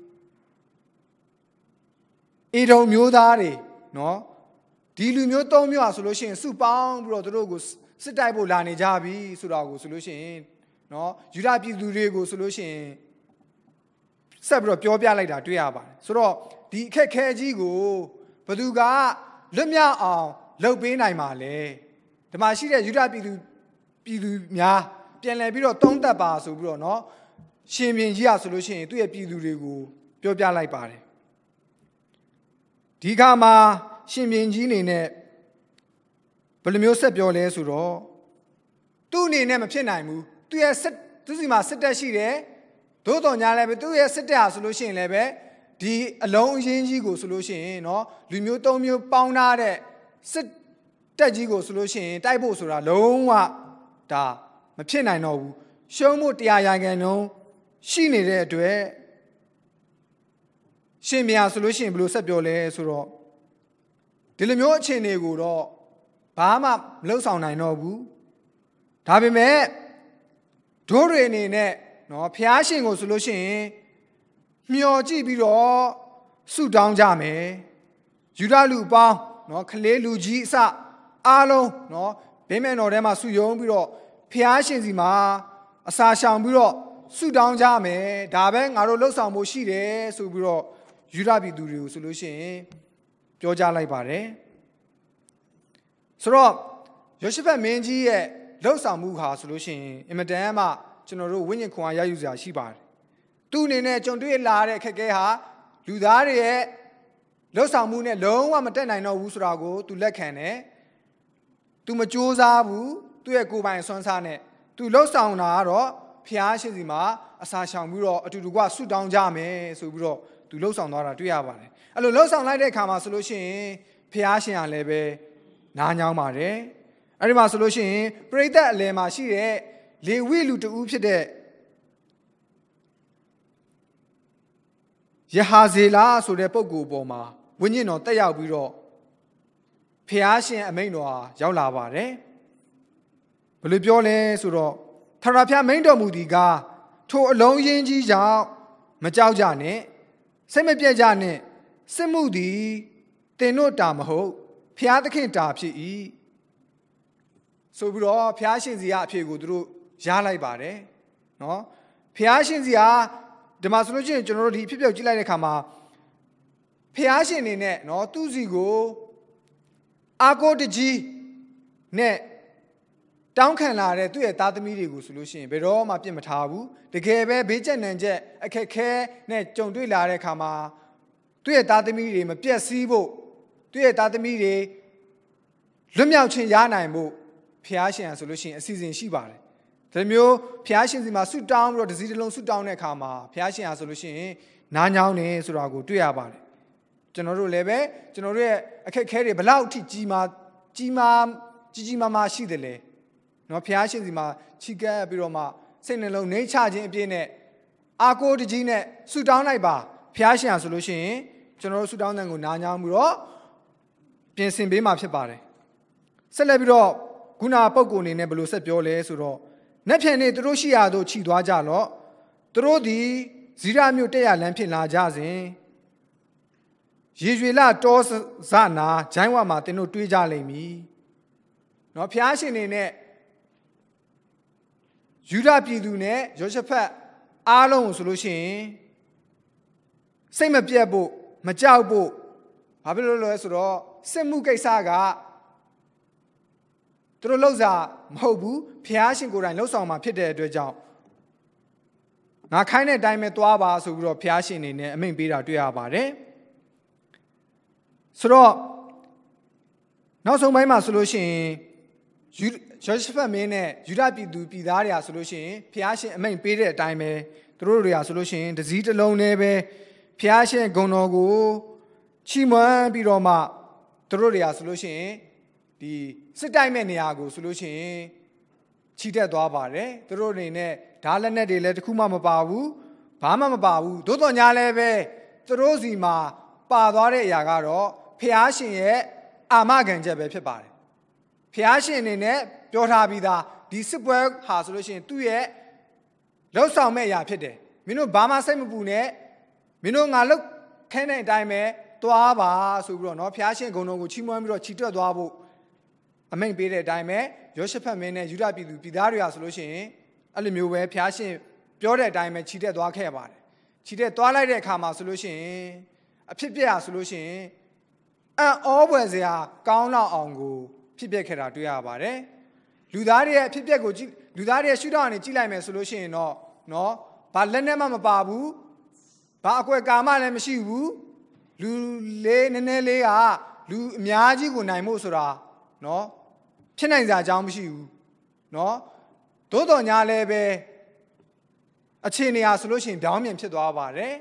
အေဒုံမျိုးသားတွေနော်ဒီလူမျိုး၃မျိုးอ่ะဆိုလို့ရှိရင်စုပေါင်းပြီးတော့သူတို့ကိုစစ်တိုက်ဖို့လာနေကြပြီဆိုတာကိုဆိုလို့ရှိရင်နော်ယူဒပြည်သူတွေကိုဆိုလို့ရှိရင်ဆက်ပြီးတော့ပြောပြလိုက်တာတွေ့ရပါတယ်ဆိုတော့ဒီအခက်ခဲကြီးကိုဘသူကလွတ်မြောက်အောင်လုပ်ပေးနိုင်မှာလဲဒီမှာရှိတဲ့ယူဒပြည်သူများပြန်လည်ပြီးတော့သုံးသပ်ပါဆိုပြီးတော့နော်ရှင်ဘုရင်ကြီးอ่ะဆိုလို့ရှိရင်သူ့ရဲ့ပြည်သူတွေကိုပြောပြလိုက်ပါတယ်ဒီခါမှာရှင်ဘုရင်ကြီးအနေနဲ့ဘယ်လိုမျိုးဆက်ပြောလဲဆိုတော့သူ့အနေနဲ့မဖြစ်နိုင်ဘူးသူ့စီမှာစစ်တပ်ရှိတယ်သို့တော်ညာလည်းပဲသူ့ရဲ့စစ်တပ်ဟာဆိုလို့ရှိရင်လည်းပဲဒီအလုံးအရင်းကြီးကိုဆိုလို့ရှိရင်နော်လူမျိုး၃မျိုးပေါင်းထားတဲ့စစ်တက်ကြီးကိုဆိုလို့ရှိရင်တိုက်ဖို့ဆိုတာလုံးဝဒါမဖြစ်နိုင်တော့ဘူးရှုံးမှု100%ရှိနေတဲ့အတွက်ရှင်မြာဆိုလို့ရှိရင်ဘယ်လိုဆက်ပြောလဲဆိုတော့ဒီလိုမျိုးအခြေအနေကိုတော့ဘာမှမလှုပ်ဆောင်နိုင်တော့ဘူးဒါပေမဲ့တို့တွေအနေနဲ့နော်ဖျားရှင်ကိုဆိုလို့ရှိရင်မျှော်ကြည့်ပြီးတော့ဆုတောင်းကြမယ်ယူဒလူပေါင်းနော်ခလေးလူကြီးအစအားလုံးနော်ဗိမာန်တော်ထဲမှာဆုယုံပြီးတော့ဖျားရှင်စီမှာအစာရှောင်ပြီးတော့ဆုတောင်းကြမယ်ဒါပဲငါတို့လှုပ်ဆောင်ဖို့ရှိတယ်ဆိုပြီးတော့ယူဒပြည်သူတွေကိုဆိုလို့ရှိရင်ပြောကြားလိုက်ပါတယ်ဆိုတော့ယောရှဖတ်မင်းကြီးရဲ့လှုပ်ဆောင်မှုဟာဆိုလို့ရှိရင်အင်မတန်မှကျွန်တော်တို့ဝိညာဉ်ခွန်အားရယူစရာရှိပါတယ်သူ့အနေနဲ့ကြုံတွေ့လာတဲ့ခက်ခဲဟာလူသားတွေရဲ့လှုပ်ဆောင်မှုနဲ့လုံးဝမတက်နိုင်တော့ဘူးဆိုတာကိုသူလက်ခံတယ်သူမကြိုးစားဘူးသူ့ရဲ့ကိုယ်ပိုင်ဆွမ်းစားနဲ့သူလှုပ်ဆောင်တာကတော့ဖျားရှင်စီမှာအစာရှောင်ပြီးတော့အတူတူကဆုတောင်းကြမယ်ဆိုပြီးတော့သူလှုပ်ဆောင်သွားတာတွေ့ရပါတယ်အဲ့လိုလှုပ်ဆောင်လိုက်တဲ့အခါမှာဆိုလို့ရှိရင်ဖျားရှင်ကလည်းပဲနားညောင်းပါတယ်အဲ့ဒီမှာဆိုလို့ရှိရင်ပရိသတ်အလယ်မှာရှိတဲ့လေဝိလူတဦးဖြစ်တဲ့ယဟာဇေလာဆိုတဲ့ပုဂ္ဂိုလ်ပေါ်မှာဝိညာဉ်တော်တက်ရောက်ပြီးတော့ဖျားရှင်အမိန့်တော်ဟာရောက်လာပါတယ်ဘယ်လိုပြောလဲဆိုတော့ထာဝရဘုရားမိန့်တော်မူသည်ကားထိုအလုံးရင်းကြီးကြောင့်မကြောက်ကြနဲ့စိတ်မပြတ်ကြနဲ့စစ်မှုသည်တင်တို့တာမဟုတ်ဖျားသခင်တာဖြစ်၏ဆိုပြီးတော့ဖျားရှင်စီကအဖြစ်ကိုသူတို့ရလိုက်ပါတယ်နော်ဖျားရှင်စီကဒီမှာဆိုလို့ရှိရင်ကျွန်တော်တို့ဒီဖြစ်ပျောက်ကြည့်လိုက်တဲ့အခါမှာဖျားရှင်နေနဲ့နော်သူ့စီကိုအာကိုတကြီးနဲ့တောင်းခံလာတဲ့သူ့ရဲ့သားသမီးတွေကိုဆိုလို့ရှိရင်ဘယ်တော့မှပြစ်မထားဘူးတကယ်ပဲဘေးကျက်နံကျက်အခက်ခဲနဲ့ကြုံတွေ့လာတဲ့အခါမှာသူ့ရဲ့သားသမီးတွေမပြတ်စည်းဖို့သူ့ရဲ့သားသမီးတွေလွတ်မြောက်ခြင်းရနိုင်ဖို့ဖျားရှင်ဆိုလို့ရှိရင်အစီအစဉ်ရှိပါတယ်ဒီမျိုးဖျားရှင်စီမှာဆုတောင်းပြီးတော့တစည်းတစ်လုံးဆုတောင်းတဲ့အခါမှာဖျားရှင်ဆိုလို့ရှိရင်နားညောင်းနေဆိုတာကိုတွေ့ရပါတယ်ကျွန်တော်တို့လည်းပဲကျွန်တော်တို့ရဲ့အခက်ခဲတွေဘလောက်ထိကြီးမားရှိတယ်လေနော်ဖျားရှင်စီမှာချီကပ်ပြီးတော့မှစိတ်နှလုံးနှိမ့်ချခြင်းအပြည့်နဲ့အာကိုတကြီးနဲ့ဆုတောင်းလိုက်ပါဖျားရှင်ဆိုလို့ရှိရင်ကျွန်တော်တို့ဆုတောင်းတဲ့ကိုနားညောင်းပြီးတော့ပြင်ဆင်ပေးမှာဖြစ်ပါတယ်ဆက်လက်ပြီးတော့ခုနပုဂ္ဂိုလ်အနေနဲ့ဘယ်လိုဆက်ပြောလဲဆိုတော့နက်ဖြန်နေ့သူတို့ရှိရာသို့ခြိသွားကြလော့သူတို့သည်ဇိရမြို့တက်ရလမ်းဖြစ်လာကြစဉ်ရေရွေလတောဇနာဂျိုင်းဝါမှာသင်တို့တွေးကြလိမ့်မည်နော်ဖျားရှင်နေနဲ့ယူဒပြည်သူနဲ့ယောရှဖတ်အားလုံးကိုဆိုလို့ရှိရင်စိတ်မပြတ်ဖို့မကြောက်ဖို့ဘာဖြစ်လို့လဲဆိုတော့စစ်မှုကိစ္စကသူတို့လှုပ်စားမဟုတ်ဘူးဖျားရှင်ကိုယ်တိုင်လှုပ်ဆောင်မှာဖြစ်တဲ့အတွက်ကြောင့်ငါခိုင်းတဲ့အတိုင်းပဲသွားပါဆိုပြီးတော့ဖျားရှင်နေနဲ့အမိန့်ပေးတာတွေ့ရပါတယ်ဆိုတော့နောက်ဆုံးပိုင်းမှာဆိုလို့ရှိရင်ယောရှဖတ်မင်းနဲ့ယူဒပြည်သူပြည်သားတွေကဆိုလို့ရှိရင်ဖျားရှင်အမိန့်ပေးတဲ့အတိုင်းပဲသူတို့တွေကဆိုလို့ရှိရင်တစည်းတစ်လုံးနဲ့ပဲဖျားရှင်ဂုဏ်တော်ကိုချီးမွမ်းပြီးတော့မှသူတို့တွေကဆိုလို့ရှိရင်ဒီစစ်တိုက်မဲ့နေရာကိုဆိုလို့ရှိရင်ချီတက်သွားပါတယ်သူတို့အနေနဲ့ဓာတ်လက်နက်တွေလည်းတခုမှမပါဘူးဘာမှမပါဘူးသို့တော်ညာလည်းပဲသူတို့စီမှာပါသွားတဲ့အရာကတော့ဖျားရှင်ရဲ့အာမခံချက်ပဲဖြစ်ပါတယ်ဖျားရှင်အနေနဲ့ပြောထားပြီးသားဒီစစ်ပွဲဟာဆိုလို့ရှိရင်သူ့ရဲ့လှုပ်ဆောင်မဲ့အရာဖြစ်တယ်မင်းတို့ဘာမှစိတ်မပူနဲ့မင်းတို့ငါလှုပ်ခဲတဲ့အတိုင်းပဲသွားပါဆိုပြီးတော့เนาะဖျားရှင်ဂုဏ်တော်ကိုချီးမွမ်းပြီးတော့ချီတွက်သွားဖို့အမိန့်ပေးတဲ့အတိုင်းပဲယောရှဖတ်မင်းနဲ့ယူဒပြည်သူပြည်သားတွေကဆိုလို့ရှိရင်အဲ့လိုမျိုးပဲဖျားရှင်ပြောတဲ့အတိုင်းပဲချီတက်သွားခဲ့ပါတယ်ချီတက်သွားလိုက်တဲ့အခါမှာဆိုလို့ရှိရင်အဖြစ်ပြက်ဆိုလို့ရှိရင်အောပွဲစရာကောင်းလောက်အောင်ကိုဖြစ်ပျက်ခဲ့တာတွေ့ရပါတယ်လူသားတွေရဲ့ဖြစ်ပျက်ကိုလူသားတွေရဲ့ရှုထောင့်ကနေကြည့်လိုက်မယ်ဆိုလို့ရှိရင်တော့နော်ဘာလက်နဲ့မှမပါဘူးဘာအကွက်ကာမလည်းမရှိဘူးလူလေးနည်းနည်းလေးကလူအများကြီးကိုနိုင်ဖို့ဆိုတာနော်ဖြစ်နိုင်စရာအကြောင်းမရှိဘူးနော်သို့တော်ညာလည်းပဲအခြေအနေဟာဆိုလို့ရှိရင်ဒေါင်းမြန်ဖြစ်သွားပါတယ်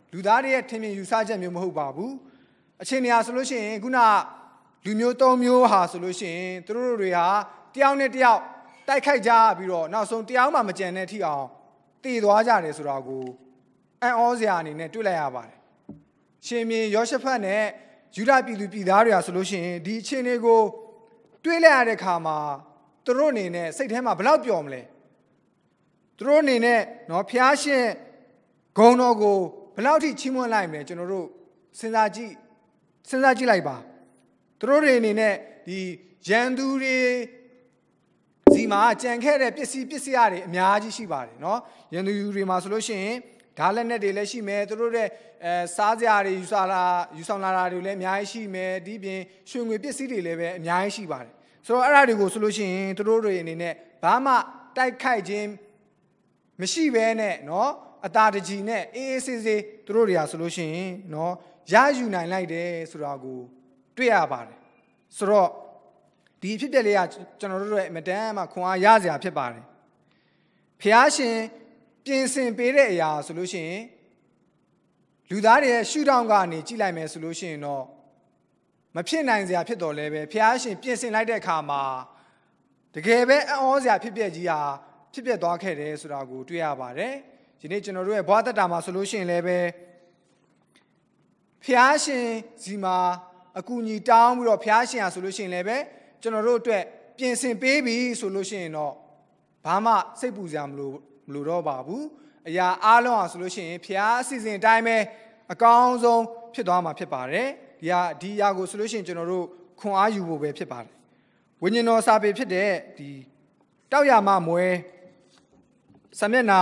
လူသားတွေရဲ့ထင်မြင်ယူဆချက်မျိုးမဟုတ်ပါဘူးအခြေအနေဟာဆိုလို့ရှိရင်ခုနလူမျိုး၃မျိုးဟာဆိုလို့ရှိရင်သူတို့တွေဟာတယောက်နဲ့တယောက်တိုက်ခိုက်ကြပြီးတော့နောက်ဆုံးတရားမှမကြံတဲ့အထိအောင်တည်သွားကြတယ်ဆိုတာကိုအံ့ဩစရာအနေနဲ့တွေ့လိုက်ရပါတယ်ရှင်မြေယောရှဖတ်နဲ့ယူဒပြည်သူပြည်သားတွေဟာဆိုလို့ရှိရင်ဒီအခြေအနေကိုတွေ့လိုက်ရတဲ့အခါမှာသူတို့အနေနဲ့စိတ်ထဲမှာဘယ်လောက်ပျော်မလဲသူတို့အနေနဲ့နော်ဖျားရှင်ဂုဏ်တော်ကိုဘယ်လောက်ထိချီးမွမ်းလိုက်မလဲကျွန်တော်တို့စဉ်းစားကြည့်လိုက်ပါသူတို့တွေအနေနဲ့ဒီရန်သူတွေဒီမှာကြံခဲ့တဲ့ပစ္စည်းရတွေအများကြီးရှိပါတယ်နော်ရန်သူတွေမှာဆိုလို့ရှိရင်ဓာတ်လက်နက်တွေလည်းရှိမယ်သူတို့ရဲ့စားစရာတွေယူဆောင်လာတာတွေလည်းအများကြီးရှိမယ်ဒီပြင်ရွှေငွေပစ္စည်းတွေလည်းပဲအများကြီးရှိပါတယ်ဆိုတော့အဲ့ဒါတွေကိုဆိုလို့ရှိရင်သူတို့တွေအနေနဲ့ဘာမှတိုက်ခိုက်ခြင်းမရှိဘဲနဲ့နော်အတာတကြီးနဲ့အေးဆေးဆေးသူတို့တွေကဆိုလို့ရှိရင်နော်ရယူနိုင်လိုက်တယ်ဆိုတာကိုတွေ့ရပါတယ်ဆိုတော့ဒီဖြစ်ပျက်လေးကကျွန်တော်တို့ရဲ့အမတန်မှခွန်အားရစရာဖြစ်ပါတယ်ဖျားရှင်ပြင်ဆင်ပေးတဲ့အရာဆိုလို့ရှိရင်လူသားတွေရဲ့ရှုထောင့်ကနေကြည့်လိုက်မယ်ဆိုလို့ရှိရင်တော့မဖြစ်နိုင်စရာဖြစ်တော်လဲပဲဖျားရှင်ပြင်ဆင်လိုက်တဲ့အခါမှာတကယ်ပဲအံ့ဩစရာဖြစ်ပျက်ကြီးဟာဖြစ်ပျက်သွားခဲ့တယ်ဆိုတာကိုတွေ့ရပါတယ်ဒီနေ့ကျွန်တော်တို့ရဲ့ဘဝတတမှာဆိုလို့ရှိရင်လည်းပဲဖျားရှင်စီမှာအကူအညီတောင်းပြီးတော့ဖျားရှင်ဟာဆိုလို့ရှိရင်လည်းပဲကျွန်တော်တို့အတွက်ပြင်ဆင်ပေးပြီဆိုလို့ရှိရင်တော့ဘာမှစိတ်ပူစရာမလိုတော့ပါဘူးအရာအားလုံးဟာဆိုလို့ရှိရင်ဖျားအစီအစဉ်အတိုင်းပဲအကောင်းဆုံးဖြစ်သွားမှာဖြစ်ပါတယ်ဒီအရာကိုဆိုလို့ရှိရင်ကျွန်တော်တို့ခွန်အားယူဖို့ပဲဖြစ်ပါတယ်ဝိညာဉ်တော်စာပေဖြစ်တဲ့ဒီတောက်ရမမွဲစာမျက်နှာ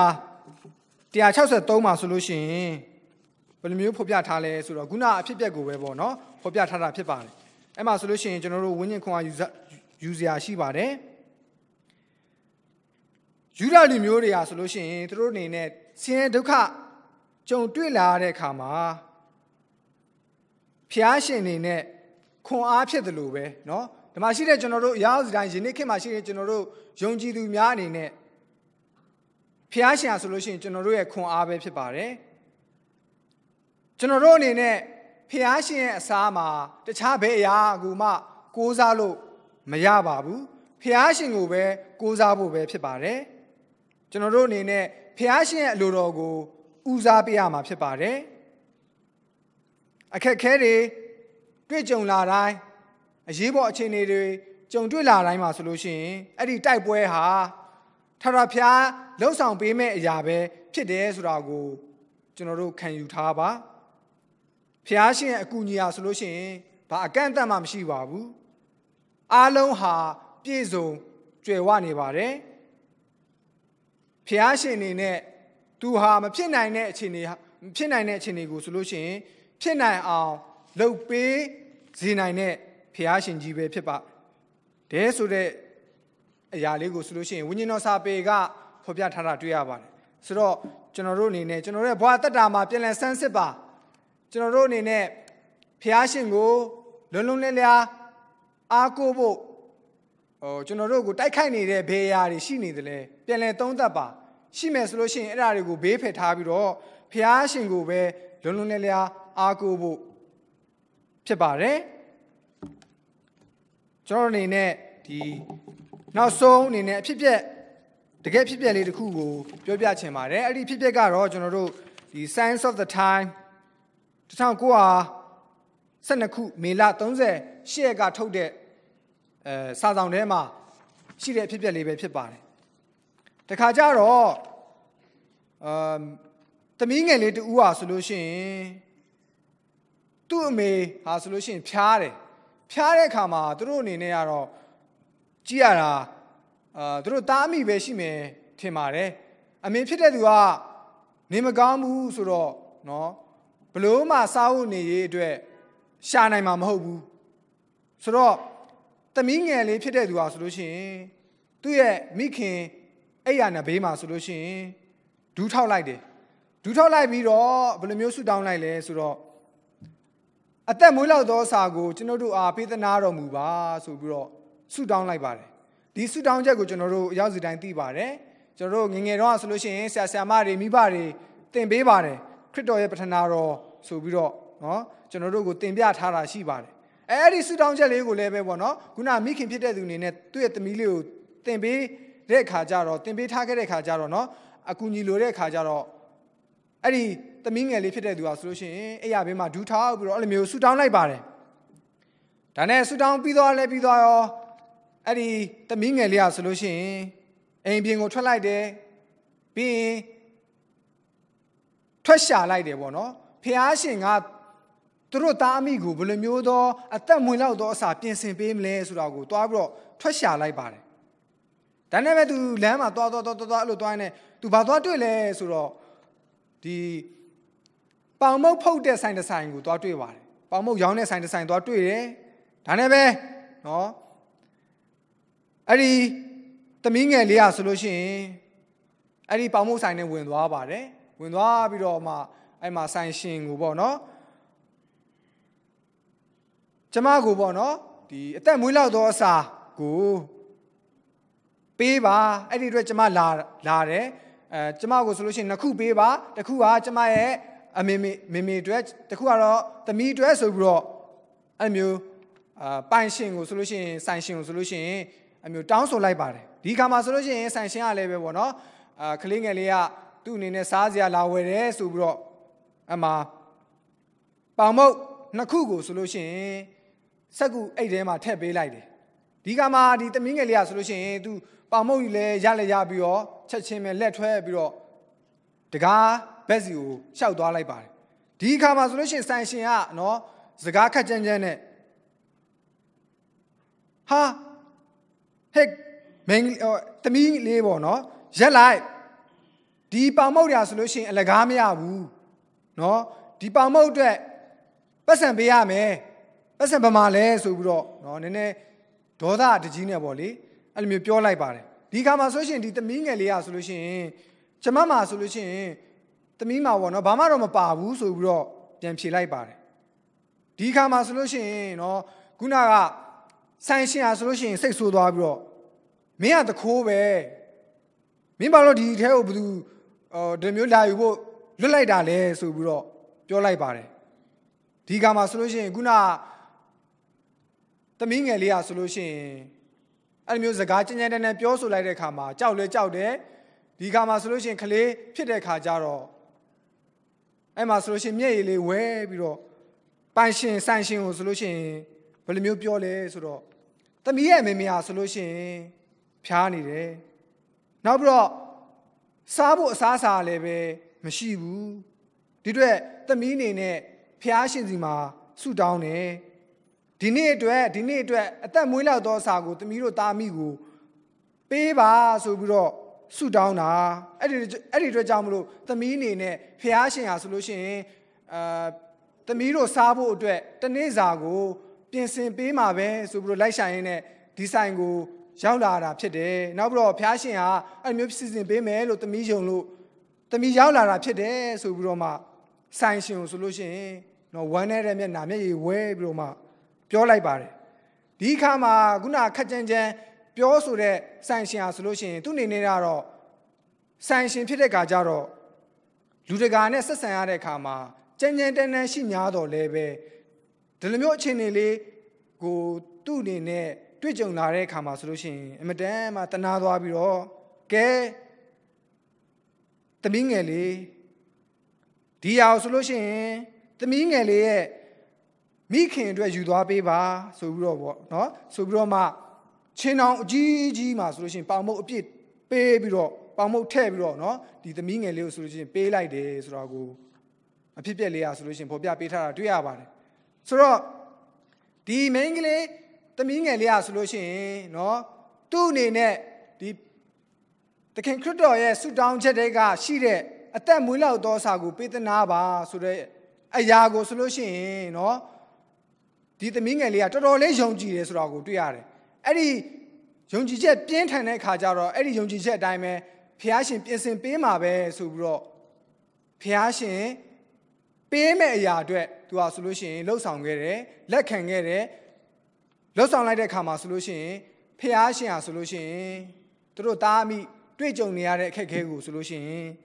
163မှာဆိုလို့ရှိရင်ဘယ်လိုမျိုးဖော်ပြထားလဲဆိုတော့ခုနအဖြစ်အပျက်ကိုပဲပေါ့နော်ဖော်ပြထားတာဖြစ်ပါတယ်အဲ့မှာဆိုလို့ရှိရင်ကျွန်တော်တို့ဝိညာဉ်ခွန်အားယူစရာရှိပါတယ်ယူဒလူမျိုးတွေဟာဆိုလို့ရှိရင်သူတို့အနေနဲ့ဆင်းရဲဒုက္ခကြုံတွေ့လာတဲ့အခါမှာဖျားရှင်အနေနဲ့ခွန်အားဖြစ်တယ်လို့ပဲเนาะဒီမှာရှိတဲ့ကျွန်တော်တို့ရောက်စတိုင်းယနေ့ခေတ်မှာရှိတဲ့ကျွန်တော်တို့ယုံကြည်သူများအနေနဲ့ဖျားရှင်ဟာဆိုလို့ရှိရင်ကျွန်တော်တို့ရဲ့ခွန်အားပဲဖြစ်ပါတယ်ကျွန်တော်တို့အနေနဲ့ဖျားရှင်ရဲ့အစားမှာတခြားဘယ်အရာကိုမှကိုးစားလို့မရပါဘူးဖျားရှင်ကိုပဲကိုးစားဖို့ပဲဖြစ်ပါတယ်ကျွန်တော်တို့အနေနဲ့ဖျားရှင်ရဲ့အလိုတော်ကိုဦးစားပေးရမှာဖြစ်ပါတယ်အခက်ခဲတွေတွေ့ကြုံလာတိုင်းအရေးပေါ်အခြေအနေတွေကြုံတွေ့လာတိုင်းမှာဆိုလို့ရှိရင်အဲ့ဒီတိုက်ပွဲဟာထာဝရဘုရားလှုပ်ဆောင်ပေးမဲ့အရာပဲဖြစ်တယ်ဆိုတာကိုကျွန်တော်တို့ခံယူထားပါဘုရားရှင်ရဲ့အကူအညီဟာဆိုလို့ရှိရင်ဘာအကန့်အသတ်မှမရှိပါဘူးအားလုံးဟာပြည့်စုံကြွယ်ဝနေပါတယ်ဘုရားရှင်အနေနဲ့သူဟာမဖြစ်နိုင်တဲ့အခြေအနေကိုဆိုလို့ရှိရင်ဖြစ်နိုင်အောင်လုပ်ပေးစေနိုင်တဲ့ဘုရားရှင်ကြီးပဲဖြစ်ပါတယ်ဆိုတဲ့အရာလေးကိုဆိုလို့ရှိရင်ဝိညာဉ်တော်စာပေကဖော်ပြထားတာတွေ့ရပါတယ်ဆိုတော့ကျွန်တော်တို့အနေနဲ့ကျွန်တော်တို့ရဲ့ဘဝတတမှာပြန်လည်ဆန်းစစ်ပါကျွန်တော်တို့အနေနဲ့ဘုရားရှင်ကိုလုံးလုံးလဲလဲအားကိုးဖို့ကျွန်တော်တို့ကိုတိုက်ခိုက်နေတဲ့ဘေးအရာတွေရှိနေတယ်လေပြန်လည်သုံးသပ်ပါရှိမယ်ဆိုလို့ရှိရင်အဲ့ဒါတွေကိုဘေးဖယ်ထားပြီးတော့ဘုရားရှင်ကိုပဲလုံးလုံးလဲလဲအားကိုးဖို့ဖြစ်ပါတယ်ကျွန်တော်အနေနဲ့ဒီနောက်ဆုံးအနေနဲ့အဖြစ်ပြက်တကယ်ဖြစ်ပျက်လေးတစ်ခုကိုပြောပြချင်ပါတယ်အဲ့ဒီဖြစ်ပျက်ကတော့ကျွန်တော်တို့ဒီ Science of the Time 1912ခုမေလ38ရက်ကထုတ်တဲ့စာဆောင်ထဲမှာရှိတဲ့အဖြစ်ပျက်လေးပဲဖြစ်ပါတယ်တခါကျတော့သမီးငယ်လေးတူဟာဆိုလို့ရှိရင်သူ့အမေဟာဆိုလို့ရှိရင်ဖျားတဲ့အခါမှာသူတို့အနေနဲ့ကတော့ကြည့်ရတာသူတို့တားမိပဲရှိမယ်ထင်ပါတယ်အမေဖြစ်တဲ့သူကနေမကောင်းဘူးဆိုတော့เนาะဘလို့မှစားဖို့နေရေးအတွက်ရှာနိုင်မှာမဟုတ်ဘူးဆိုတော့သမီးငယ်လေးဖြစ်တဲ့သူဟာဆိုလို့ရှိရင်သူ့ရဲ့မိခင်အိယာနဲ့ဘေးမှာဆိုလို့ရှိရင်ဒူးထောက်လိုက်ပြီးတော့ဘယ်လိုမျိုးဆူတောင်းလိုက်လဲဆိုတော့အသက်မွေးလောက်သောစာကိုကျွန်တော်တို့အားပေးသနာတော်မူပါဆိုပြီးတော့ဆူတောင်းလိုက်ပါတယ်ဒီဆူတောင်းချက်ကိုကျွန်တော်တို့ရောက်စီတိုင်းသိပါတယ်ကျွန်တော်တို့ငငယ်တော့ဆိုလို့ရှိရင်ဆရာမတွေမိဘတွေသင်ပေးပါတယ်ခရစ်တော်ရဲ့ပထနာတော်ဆိုပြီးတော့နော်ကျွန်တော်တို့ကိုတင်ပြထားတာရှိပါတယ်အဲ့ဒီဆုတောင်းချက်လေးကိုလည်းပဲပေါ့နော်ခုနမိခင်ဖြစ်တဲ့သူအနေနဲ့သူ့ရဲ့သမီးလေးကိုတင်ပေးတဲ့အခါကျတော့တင်ပေးထားခဲ့တဲ့အခါကျတော့နော်အကူညီလိုတဲ့အခါကျတော့အဲ့ဒီသမီးငယ်လေးဖြစ်တဲ့သူဟာဆိုလို့ရှိရင်အဲ့ရဘေးမှာဒူးထောက်ပြီးတော့အဲ့လိုမျိုးဆုတောင်းလိုက်ပါတယ်ဒါနဲ့ဆုတောင်းပြီးတော့လည်းပြီးတော့ရောအဲ့ဒီသမီးငယ်လေးဟာဆိုလို့ရှိရင်အိမ်ပြင်ကိုထွက်လိုက်တယ်ပြီးရင်ထွက်ရှာလိုက်တယ်ပေါ့နော်ဖះရှင်ကသူတို့သားအမိကိုဘယ်လိုမျိုးသောအသက်မွေလောက်သောအစာပြင်ဆင်ပေးမလဲဆိုတာကိုတွားပြီးတော့ထွက်ရှာလိုက်ပါတယ်ဒါနဲ့ပဲသူလမ်းမှာတွားအဲ့လိုတွားနေသူဘာတွားတွေ့လဲဆိုတော့ဒီပေါင်မုတ်ဖုတ်တဲ့ဆိုင်တစ်ဆိုင်ကိုတွားတွေ့ပါတယ်ပေါင်မုတ်ရောင်းတဲ့ဆိုင်တစ်ဆိုင်တွားတွေ့တယ်ဒါနဲ့ပဲနော်အဲ့ဒီသမီးငယ်လေးอ่ะဆိုလို့ရှိရင်အဲ့ဒီပေါင်မုတ်ဆိုင်နဲ့ဝင်သွားပါတယ်ဝင်သွားပြီးတော့မှအဲ့မှာဆိုင်ရှင်ကိုပေါ့နော်ကျမကိုပေါ့နော်ဒီအသက်မွေးလောက်သောအစာကိုပေးပါအဲ့ဒီအတွက်ကျမလာတယ်ကျမကိုဆိုလို့ရှိရင်နှစ်ခုပေးပါတစ်ခုကကျမရဲ့အမေအတွက်တစ်ခုကတော့သမီးအတွက်ဆိုပြီးတော့အဲ့မျိုးပိုင်ရှင်ကိုဆိုလို့ရှိရင်ဆိုင်ရှင်ကိုဆိုလို့ရှိရင်အမျိုးတောင်းဆိုလိုက်ပါတယ်ဒီခါမှာဆိုလို့ရှိရင်ဆိုင်ရှင်ကလည်းပဲပေါ့နော်ကလေးငယ်လေးကသူ့အနေနဲ့စားစရာလာဝယ်တယ်ဆိုပြီးတော့အမှပေါင်မုတ်နှစ်ခုကိုဆိုလို့ရှိရင်စက်ကူအဲ့ထဲမှာထည့်ပေးလိုက်တယ်ဒီကမှာဒီသမီးငယ်လေးကဆိုလို့ရှိရင်သူပေါင်မုတ်ကြီးလည်းရပြီးတော့ချက်ချင်းပဲလက်ထွဲပြီးတော့တကားဘက်စီကိုရှောက်သွားလိုက်ပါတယ်ဒီခါမှာဆိုလို့ရှိရင်ဆိုင်ရှင်ကနော်စကားခက်ကြမ်းကြမ်းနဲ့ဟာဟဲ့မင်းသမီးလေးပေါ့နော်ရက်လိုက်ဒီပေါင်မုတ်ရဆိုလို့ရှိရင်အလကားမရဘူးနော်ဒီပေါင်မုတ်အတွက်ပတ်စံပေးရမယ်ပတ်စံပမာလဲဆိုပြီးတော့နော်နည်းနည်းဒေါသတကြီးနဲ့ပေါ့လေအဲ့လိုမျိုးပြောလိုက်ပါတယ်ဒီခါမှာဆိုရှင်ဒီသမီးငယ်လေးอ่ะဆိုလို့ရှိရင်ကျမမှာဆိုလို့ရှိရင်သမီးမှာပေါ့နော်ဘာမှတော့မပါဘူးဆိုပြီးတော့ပြန်ဖြေလိုက်ပါတယ်ဒီခါမှာဆိုလို့ရှိရင်နော်ခုနကဆိုင်ရှင်อ่ะဆိုလို့ရှိရင်စိတ်ဆိုးသွားပြီးတော့မင်းကတခိုးပဲမင်းဘာလို့ဒီထဲကိုဘယ်သူဒီမျိုးလာယူဖို့လွတ်လိုက်တာလဲဆိုပြီးတော့ပြောလိုက်ပါတယ်ဒီကမှာဆိုလို့ရှိရင်ခုနသမီးငယ်လေးอ่ะဆိုလို့ရှိရင်အဲ့မျိုးစကားကြမ်းကြမ်းတမ်းတမ်းပြောဆိုလိုက်တဲ့ခါမှာကြောက်လဲကြောက်တယ်ဒီခါမှာဆိုလို့ရှိရင်ကလေးဖြစ်တဲ့ခါကျတော့အဲ့မှာဆိုလို့ရှိရင်မျက်ရည်လေးဝဲပြီးတော့ပိုင်ရှင်ဆိုင်ရှင်ကိုဆိုလို့ရှိရင်ဘယ်လိုမျိုးပြောလဲဆိုတော့သမီးရဲ့မေမေဟာဆိုလို့ရှိရင်ဖျားနေတယ်နောက်ပြီးတော့စားဖို့အစားအစာလည်းပဲမရှိဘူးဒီအတွက်သမီးအနေနဲ့ဖျားရှင်စီမှာဆုတောင်းတယ်ဒီနေ့အတွက်အသက်မွေးလောက်သောအစာကိုသမီးတို့သားမိကိုပေးပါဆိုပြီးတော့ဆုတောင်းတာအဲ့ဒီအတွက်ကြောင့်မလို့သမီးအနေနဲ့ဖျားရှင်ဟာဆိုလို့ရှိရင်သမီးတို့စားဖို့အတွက်တနေ့စာကိုပြင်ဆင်ပေးမှာပဲဆိုပြီးတော့လိုက်ရှာရင်းနဲ့ဒီဆိုင်ကိုရောက်လာတာဖြစ်တယ်နောက်ပြီးတော့ဖျားရှင်ဟာအဲ့မျိုးစီစဉ်ပေးမယ်လို့သမီးယုံလို့သမီးရောက်လာတာဖြစ်တယ်ဆိုပြီးတော့မှဆိုင်ရှင်ကိုဆိုလို့ရှိရင်နော်ဝမ်းနေတဲ့မျက်နှာမျက်ရည်ဝဲပြီးတော့မှပြောလိုက်ပါတယ်ဒီခါမှာခုနခက်ကြမ်းကြမ်းပြောဆိုတဲ့ဆိုင်ရှင်ဟာဆိုလို့ရှိရင်သူ့အနေနဲ့ကတော့ဆိုင်ရှင်ဖြစ်တဲ့ခါကျတော့လူတကာနဲ့ဆက်ဆံရတဲ့ခါမှာကြမ်းကြမ်းတမ်းတမ်းရှိ냐တော့လဲပဲဒီလိုမျိုးအခြေအနေလေးကိုသူ့အနေနဲ့တွေ့ကြုံလာတဲ့အခါမှာဆိုလို့ရှိရင်အမတန်မှတနာသွားပြီးတော့ကဲသမီးငယ်လေးဒီရအောင်ဆိုလို့ရှိရင်သမီးငယ်လေးရဲ့မိခင်အတွက်ယူသွားပေးပါဆိုပြီးတော့ပေါ့နော်ဆိုပြီးတော့မှချင်းအောင်အကြီးမှာဆိုလို့ရှိရင်ပေါင်မုတ်အပြစ်ပေးပြီးတော့ပေါင်မုတ်ထည့်ပြီးတော့နော်ဒီသမီးငယ်လေးကိုဆိုလို့ရှိရင်ပေးလိုက်တယ်ဆိုတော့ကိုအဖြစ်ပြက်လေးอ่ะဆိုလို့ရှိရင်ဖော်ပြပေးထားတာတွေ့ရပါတယ်ဆိုတော့ဒီမိန်းကလေးသမီးငယ်လေးอ่ะဆိုလို့ရှိရင်နော်သူ့အနေနဲ့ဒီသခင်ခရစ်တော်ရဲ့ဆုတောင်းချက်တွေကရှိတဲ့အသက်မွေးလောက်သောအစာကိုပေးသနာပါဆိုတဲ့အရာကိုဆိုလို့ရှိရင်နော်ဒီသမီးငယ်လေးကတော်တော်လေးယုံကြည်တယ်ဆိုတာကိုတွေ့ရတယ်အဲ့ဒီယုံကြည်ချက်ပြင်းထန်တဲ့ခါကျတော့အဲ့ဒီယုံကြည်ချက်အတိုင်းပဲဖျားရှင်ပြင်ဆင်ပေးမှာပဲဆိုပြီးတော့ဖျားရှင်ပေးမဲ့အရာအတွက်သူကဆိုလို့ရှိရင်လှုပ်ဆောင်ခဲ့တယ်လက်ခံခဲ့တယ်လှုပ်ဆောင်လိုက်တဲ့ခါမှာဆိုလို့ရှိရင်ဖျားရှင်ဟာဆိုလို့ရှိရင်သူတို့သားအမိတွေ့ကြုံနေရတဲ့အခက်အခဲကိုဆိုလို့ရှိရင်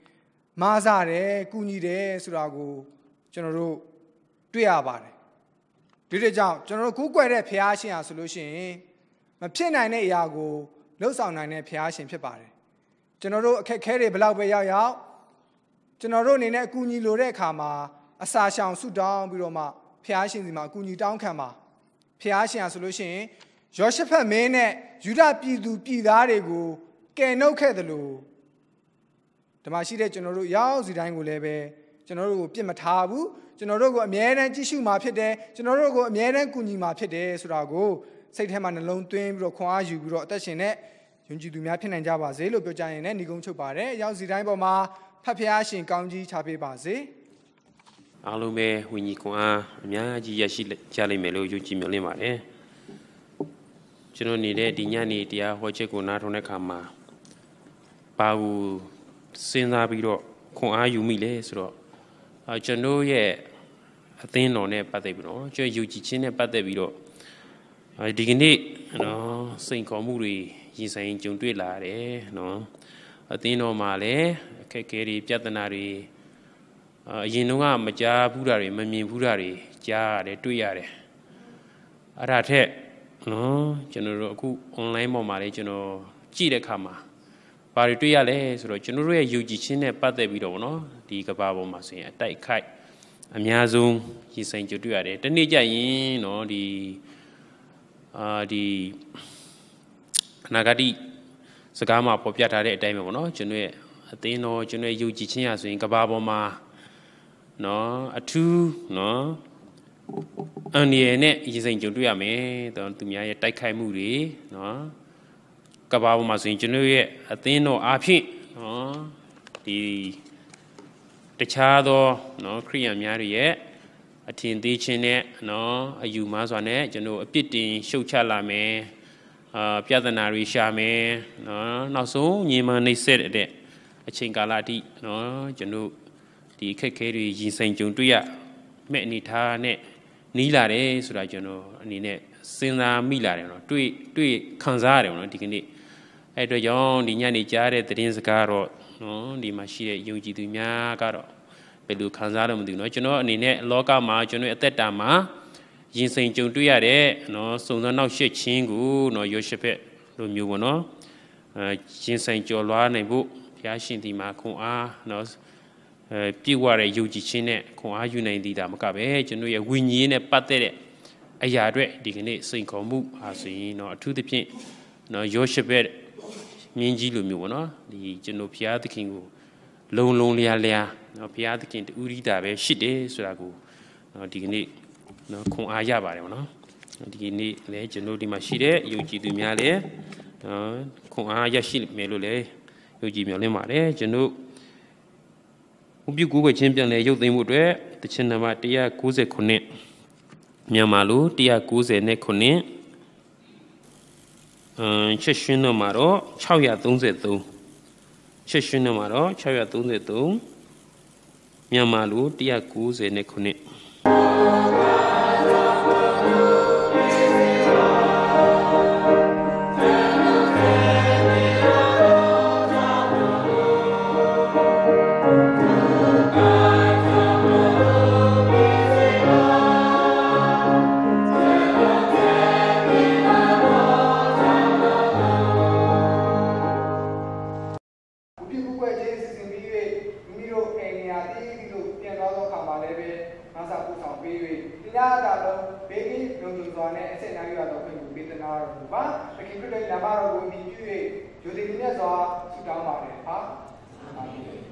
မားစားတယ်ကူညီတယ်ဆိုတာကိုကျွန်တော်တို့တွေ့ရပါတယ်ဒီတဲ့ကြောင့်ကျွန်တော်တို့ကိုးကွယ်တဲ့ဘုရားရှင်ဟာဆိုလို့ရှိရင်မဖြစ်နိုင်တဲ့အရာကိုလှုပ်ဆောင်နိုင်တဲ့ဘုရားရှင်ဖြစ်ပါတယ်ကျွန်တော်တို့အခက်ခဲတွေဘလောက်ပဲရောက်ရောက်ကျွန်တော်တို့အနေနဲ့အကူအညီလိုတဲ့အခါမှာအစာရှောင်ဆုတောင်းပြီးတော့မှဘုရားရှင်စီမှာအကူအညီတောင်းခံပါဘုရားရှင်ဟာဆိုလို့ရှိရင်ယောရှဖတ်မင်းနဲ့ယူဒပြည်သူပြည်သားတွေကိုကယ်နှုတ်ခဲ့တယ်လို့ဒီမှာရှိတဲ့ကျွန်တော်တို့ရောက်စီတိုင်းကိုလည်းပဲကျွန်တော်တို့ကိုပြစ်မထားဘူးကျွန်တော်တို့ကိုအမြဲတမ်းကြည့်ရှုမှာဖြစ်တယ်ကျွန်တော်တို့ကိုအမြဲတမ်းကူညီမှာဖြစ်တယ်ဆိုတာကိုစိတ်ထဲမှာနှလုံးသွင်းပြီးတော့ခွန်အားယူပြီးတော့အသက်ရှင်တဲ့ယုံကြည်သူများဖြစ်နိုင်ကြပါစေလို့ပြောကြရင်လည်းညီကုန်းချုပ်ပါတယ်ရောက်စီတိုင်းပေါ်မှာဖတ်ဖျားရှင်ကောင်းကြီးချပေးပါစေအားလုံးပဲဝိညာဉ်ခွန်အားအများကြီးရရှိကြလိမ့်မယ်လို့ယုံကြည်မျှော်လင့်ပါတယ်ကျွန်တော်နေတဲ့ဒီညနေတရားဟောချက်ကိုနားထောင်တဲ့အခါမှာဘာကိုစဉ်းစားပြီးတော့ခွန်အားယူမိလဲဆိုတော့ကျွန်တော်ရဲ့အသင်းတော်နဲ့ပတ်သက်ပြီးတော့ကျွန်တော်ယုံကြည်ခြင်းနဲ့ပတ်သက်ပြီးတော့ဒီကနေ့နော်စိန်ခေါ်မှုတွေရင်ဆိုင်ကြုံတွေ့လာရတယ်နော်အသင်းတော်မှာလည်းအခက်အခဲတွေပြဿနာတွေအရင်တုန်းကမကြားဘူးတာတွေမမြင်ဘူးတာတွေကြားရတယ်တွေ့ရတယ်အဲ့ဒါထက်နော်ကျွန်တော်တို့အခု online ပေါ်မှာလည်းကျွန်တော်ကြည့်တဲ့အခါမှာဘာတွေတွေ့ရလဲဆိုတော့ကျွန်တော်တို့ရဲ့ယုံကြည်ခြင်းနဲ့ပတ်သက်ပြီးတော့နော်ဒီကမ္ဘာပေါ်မှာဆိုရင်အတိုက်ခိုက်အများဆုံးရင်ဆိုင်ကြုံတွေ့ရတယ်တနေ့ကျရင်နော်ဒီအနာဂတ်စကားမှာပေါ်ပြထားတဲ့အတိုင်းပဲပေါ့နော်ကျွန်တော်ရဲ့အသင်းတော်ကျွန်တော်ရဲ့ယုံကြည်ခြင်းရဆိုရင်ကမ္ဘာပေါ်မှာနော်အထူးနော်အန်ရနဲ့ရင်ဆိုင်ကြုံတွေ့ရမယ်သူများရဲ့တိုက်ခိုက်မှုတွေနော်ကမ္ဘာပေါ်မှာဆိုရင်ကျွန်တော်ရဲ့အသင်းတော်အားဖြင့်နော်ဒီတခြားသောနော်ခရိယန်များတွေရဲ့အထင်သေးခြင်းနဲ့နော်အယူမှားစွာနဲ့ကျွန်တော်အပြစ်တင်ရှုတ်ချလာမယ်ပြဿနာတွေရှာမယ်နော်နောက်ဆုံးညီမနှိမ့်ဆက်တဲ့အချိန်ကာလအထိနော်ကျွန်တော်ဒီခက်ခဲတွေရင်ဆိုင်ကြုံတွေ့ရမဲ့အနေထားနဲ့နီးလာတယ်ဆိုတာကျွန်တော်အနေနဲ့စဉ်းစားမိလာတယ်နော်တွေ့ခံစားရတယ်နော်ဒီကနေ့အဲ့တော့ကြောင့်ဒီညနေကြားတဲ့သတင်းစကားတော့နော်ဒီမှာရှိတဲ့ယုံကြည်သူများကတော့ဘယ်လိုခံစားလို့မသိဘူးနော်ကျွန်တော်အနေနဲ့လောကမှာကျွန်တော်အသက်တာမှာရင်ဆိုင်ကြုံတွေ့ရတဲ့နော်စုံစမ်းနောက်ရှက်ခြင်းကိုနော်ယောရှဖက်လိုမျိုးပေါ့နော်ရင်ဆိုင်ကြော်လွားနိုင်ဖို့ဘုရားရှင်ဒီမှာခွန်အားနော်ပြည့်ဝတဲ့ယုံကြည်ခြင်းနဲ့ခွန်အားယူနိုင်သည်ဒါမကပဲကျွန်တော်ရဲ့ဝိညာဉ်နဲ့ပတ်သက်တဲ့အရာတွေဒီကနေ့စိန်ခေါ်မှုအားဆိုရင်နော်အထူးသဖြင့်နော်ယောရှဖက်မြင်းကြီးလိုမျိုးပေါ့နော်ဒီကျွန်တော်ဘုရားသခင်ကိုလုံလျာနော်ဘုရားသခင်တူရီတာပဲရှိတယ်ဆိုတာကိုနော်ဒီကနေ့နော်ခွန်အားရပါတယ်ပေါ့နော်ဒီကနေ့လည်းကျွန်တော်ဒီမှာရှိတဲ့ယုံကြည်သူများလည်းနော်ခွန်အားရရှိမယ်လို့လည်းယုံကြည်မျှော်လင့်ပါတယ်ကျွန်တော်ဥပ္ပကူကိုချင်းပြန်လဲရုပ်သိမ်းမှုအတွက်တခြင်းနံပါတ်199မြန်မာလို199ချက်ရှင်နံပါတ်တော့633ချက်ရှင်နံပါတ်တော့633မြန်မာလို199 နာမတော်ကိုမြည်၍ယုံကြည်ခြင်းနဲ့စွာဆုတောင်းပါတယ်ဟာအာမင်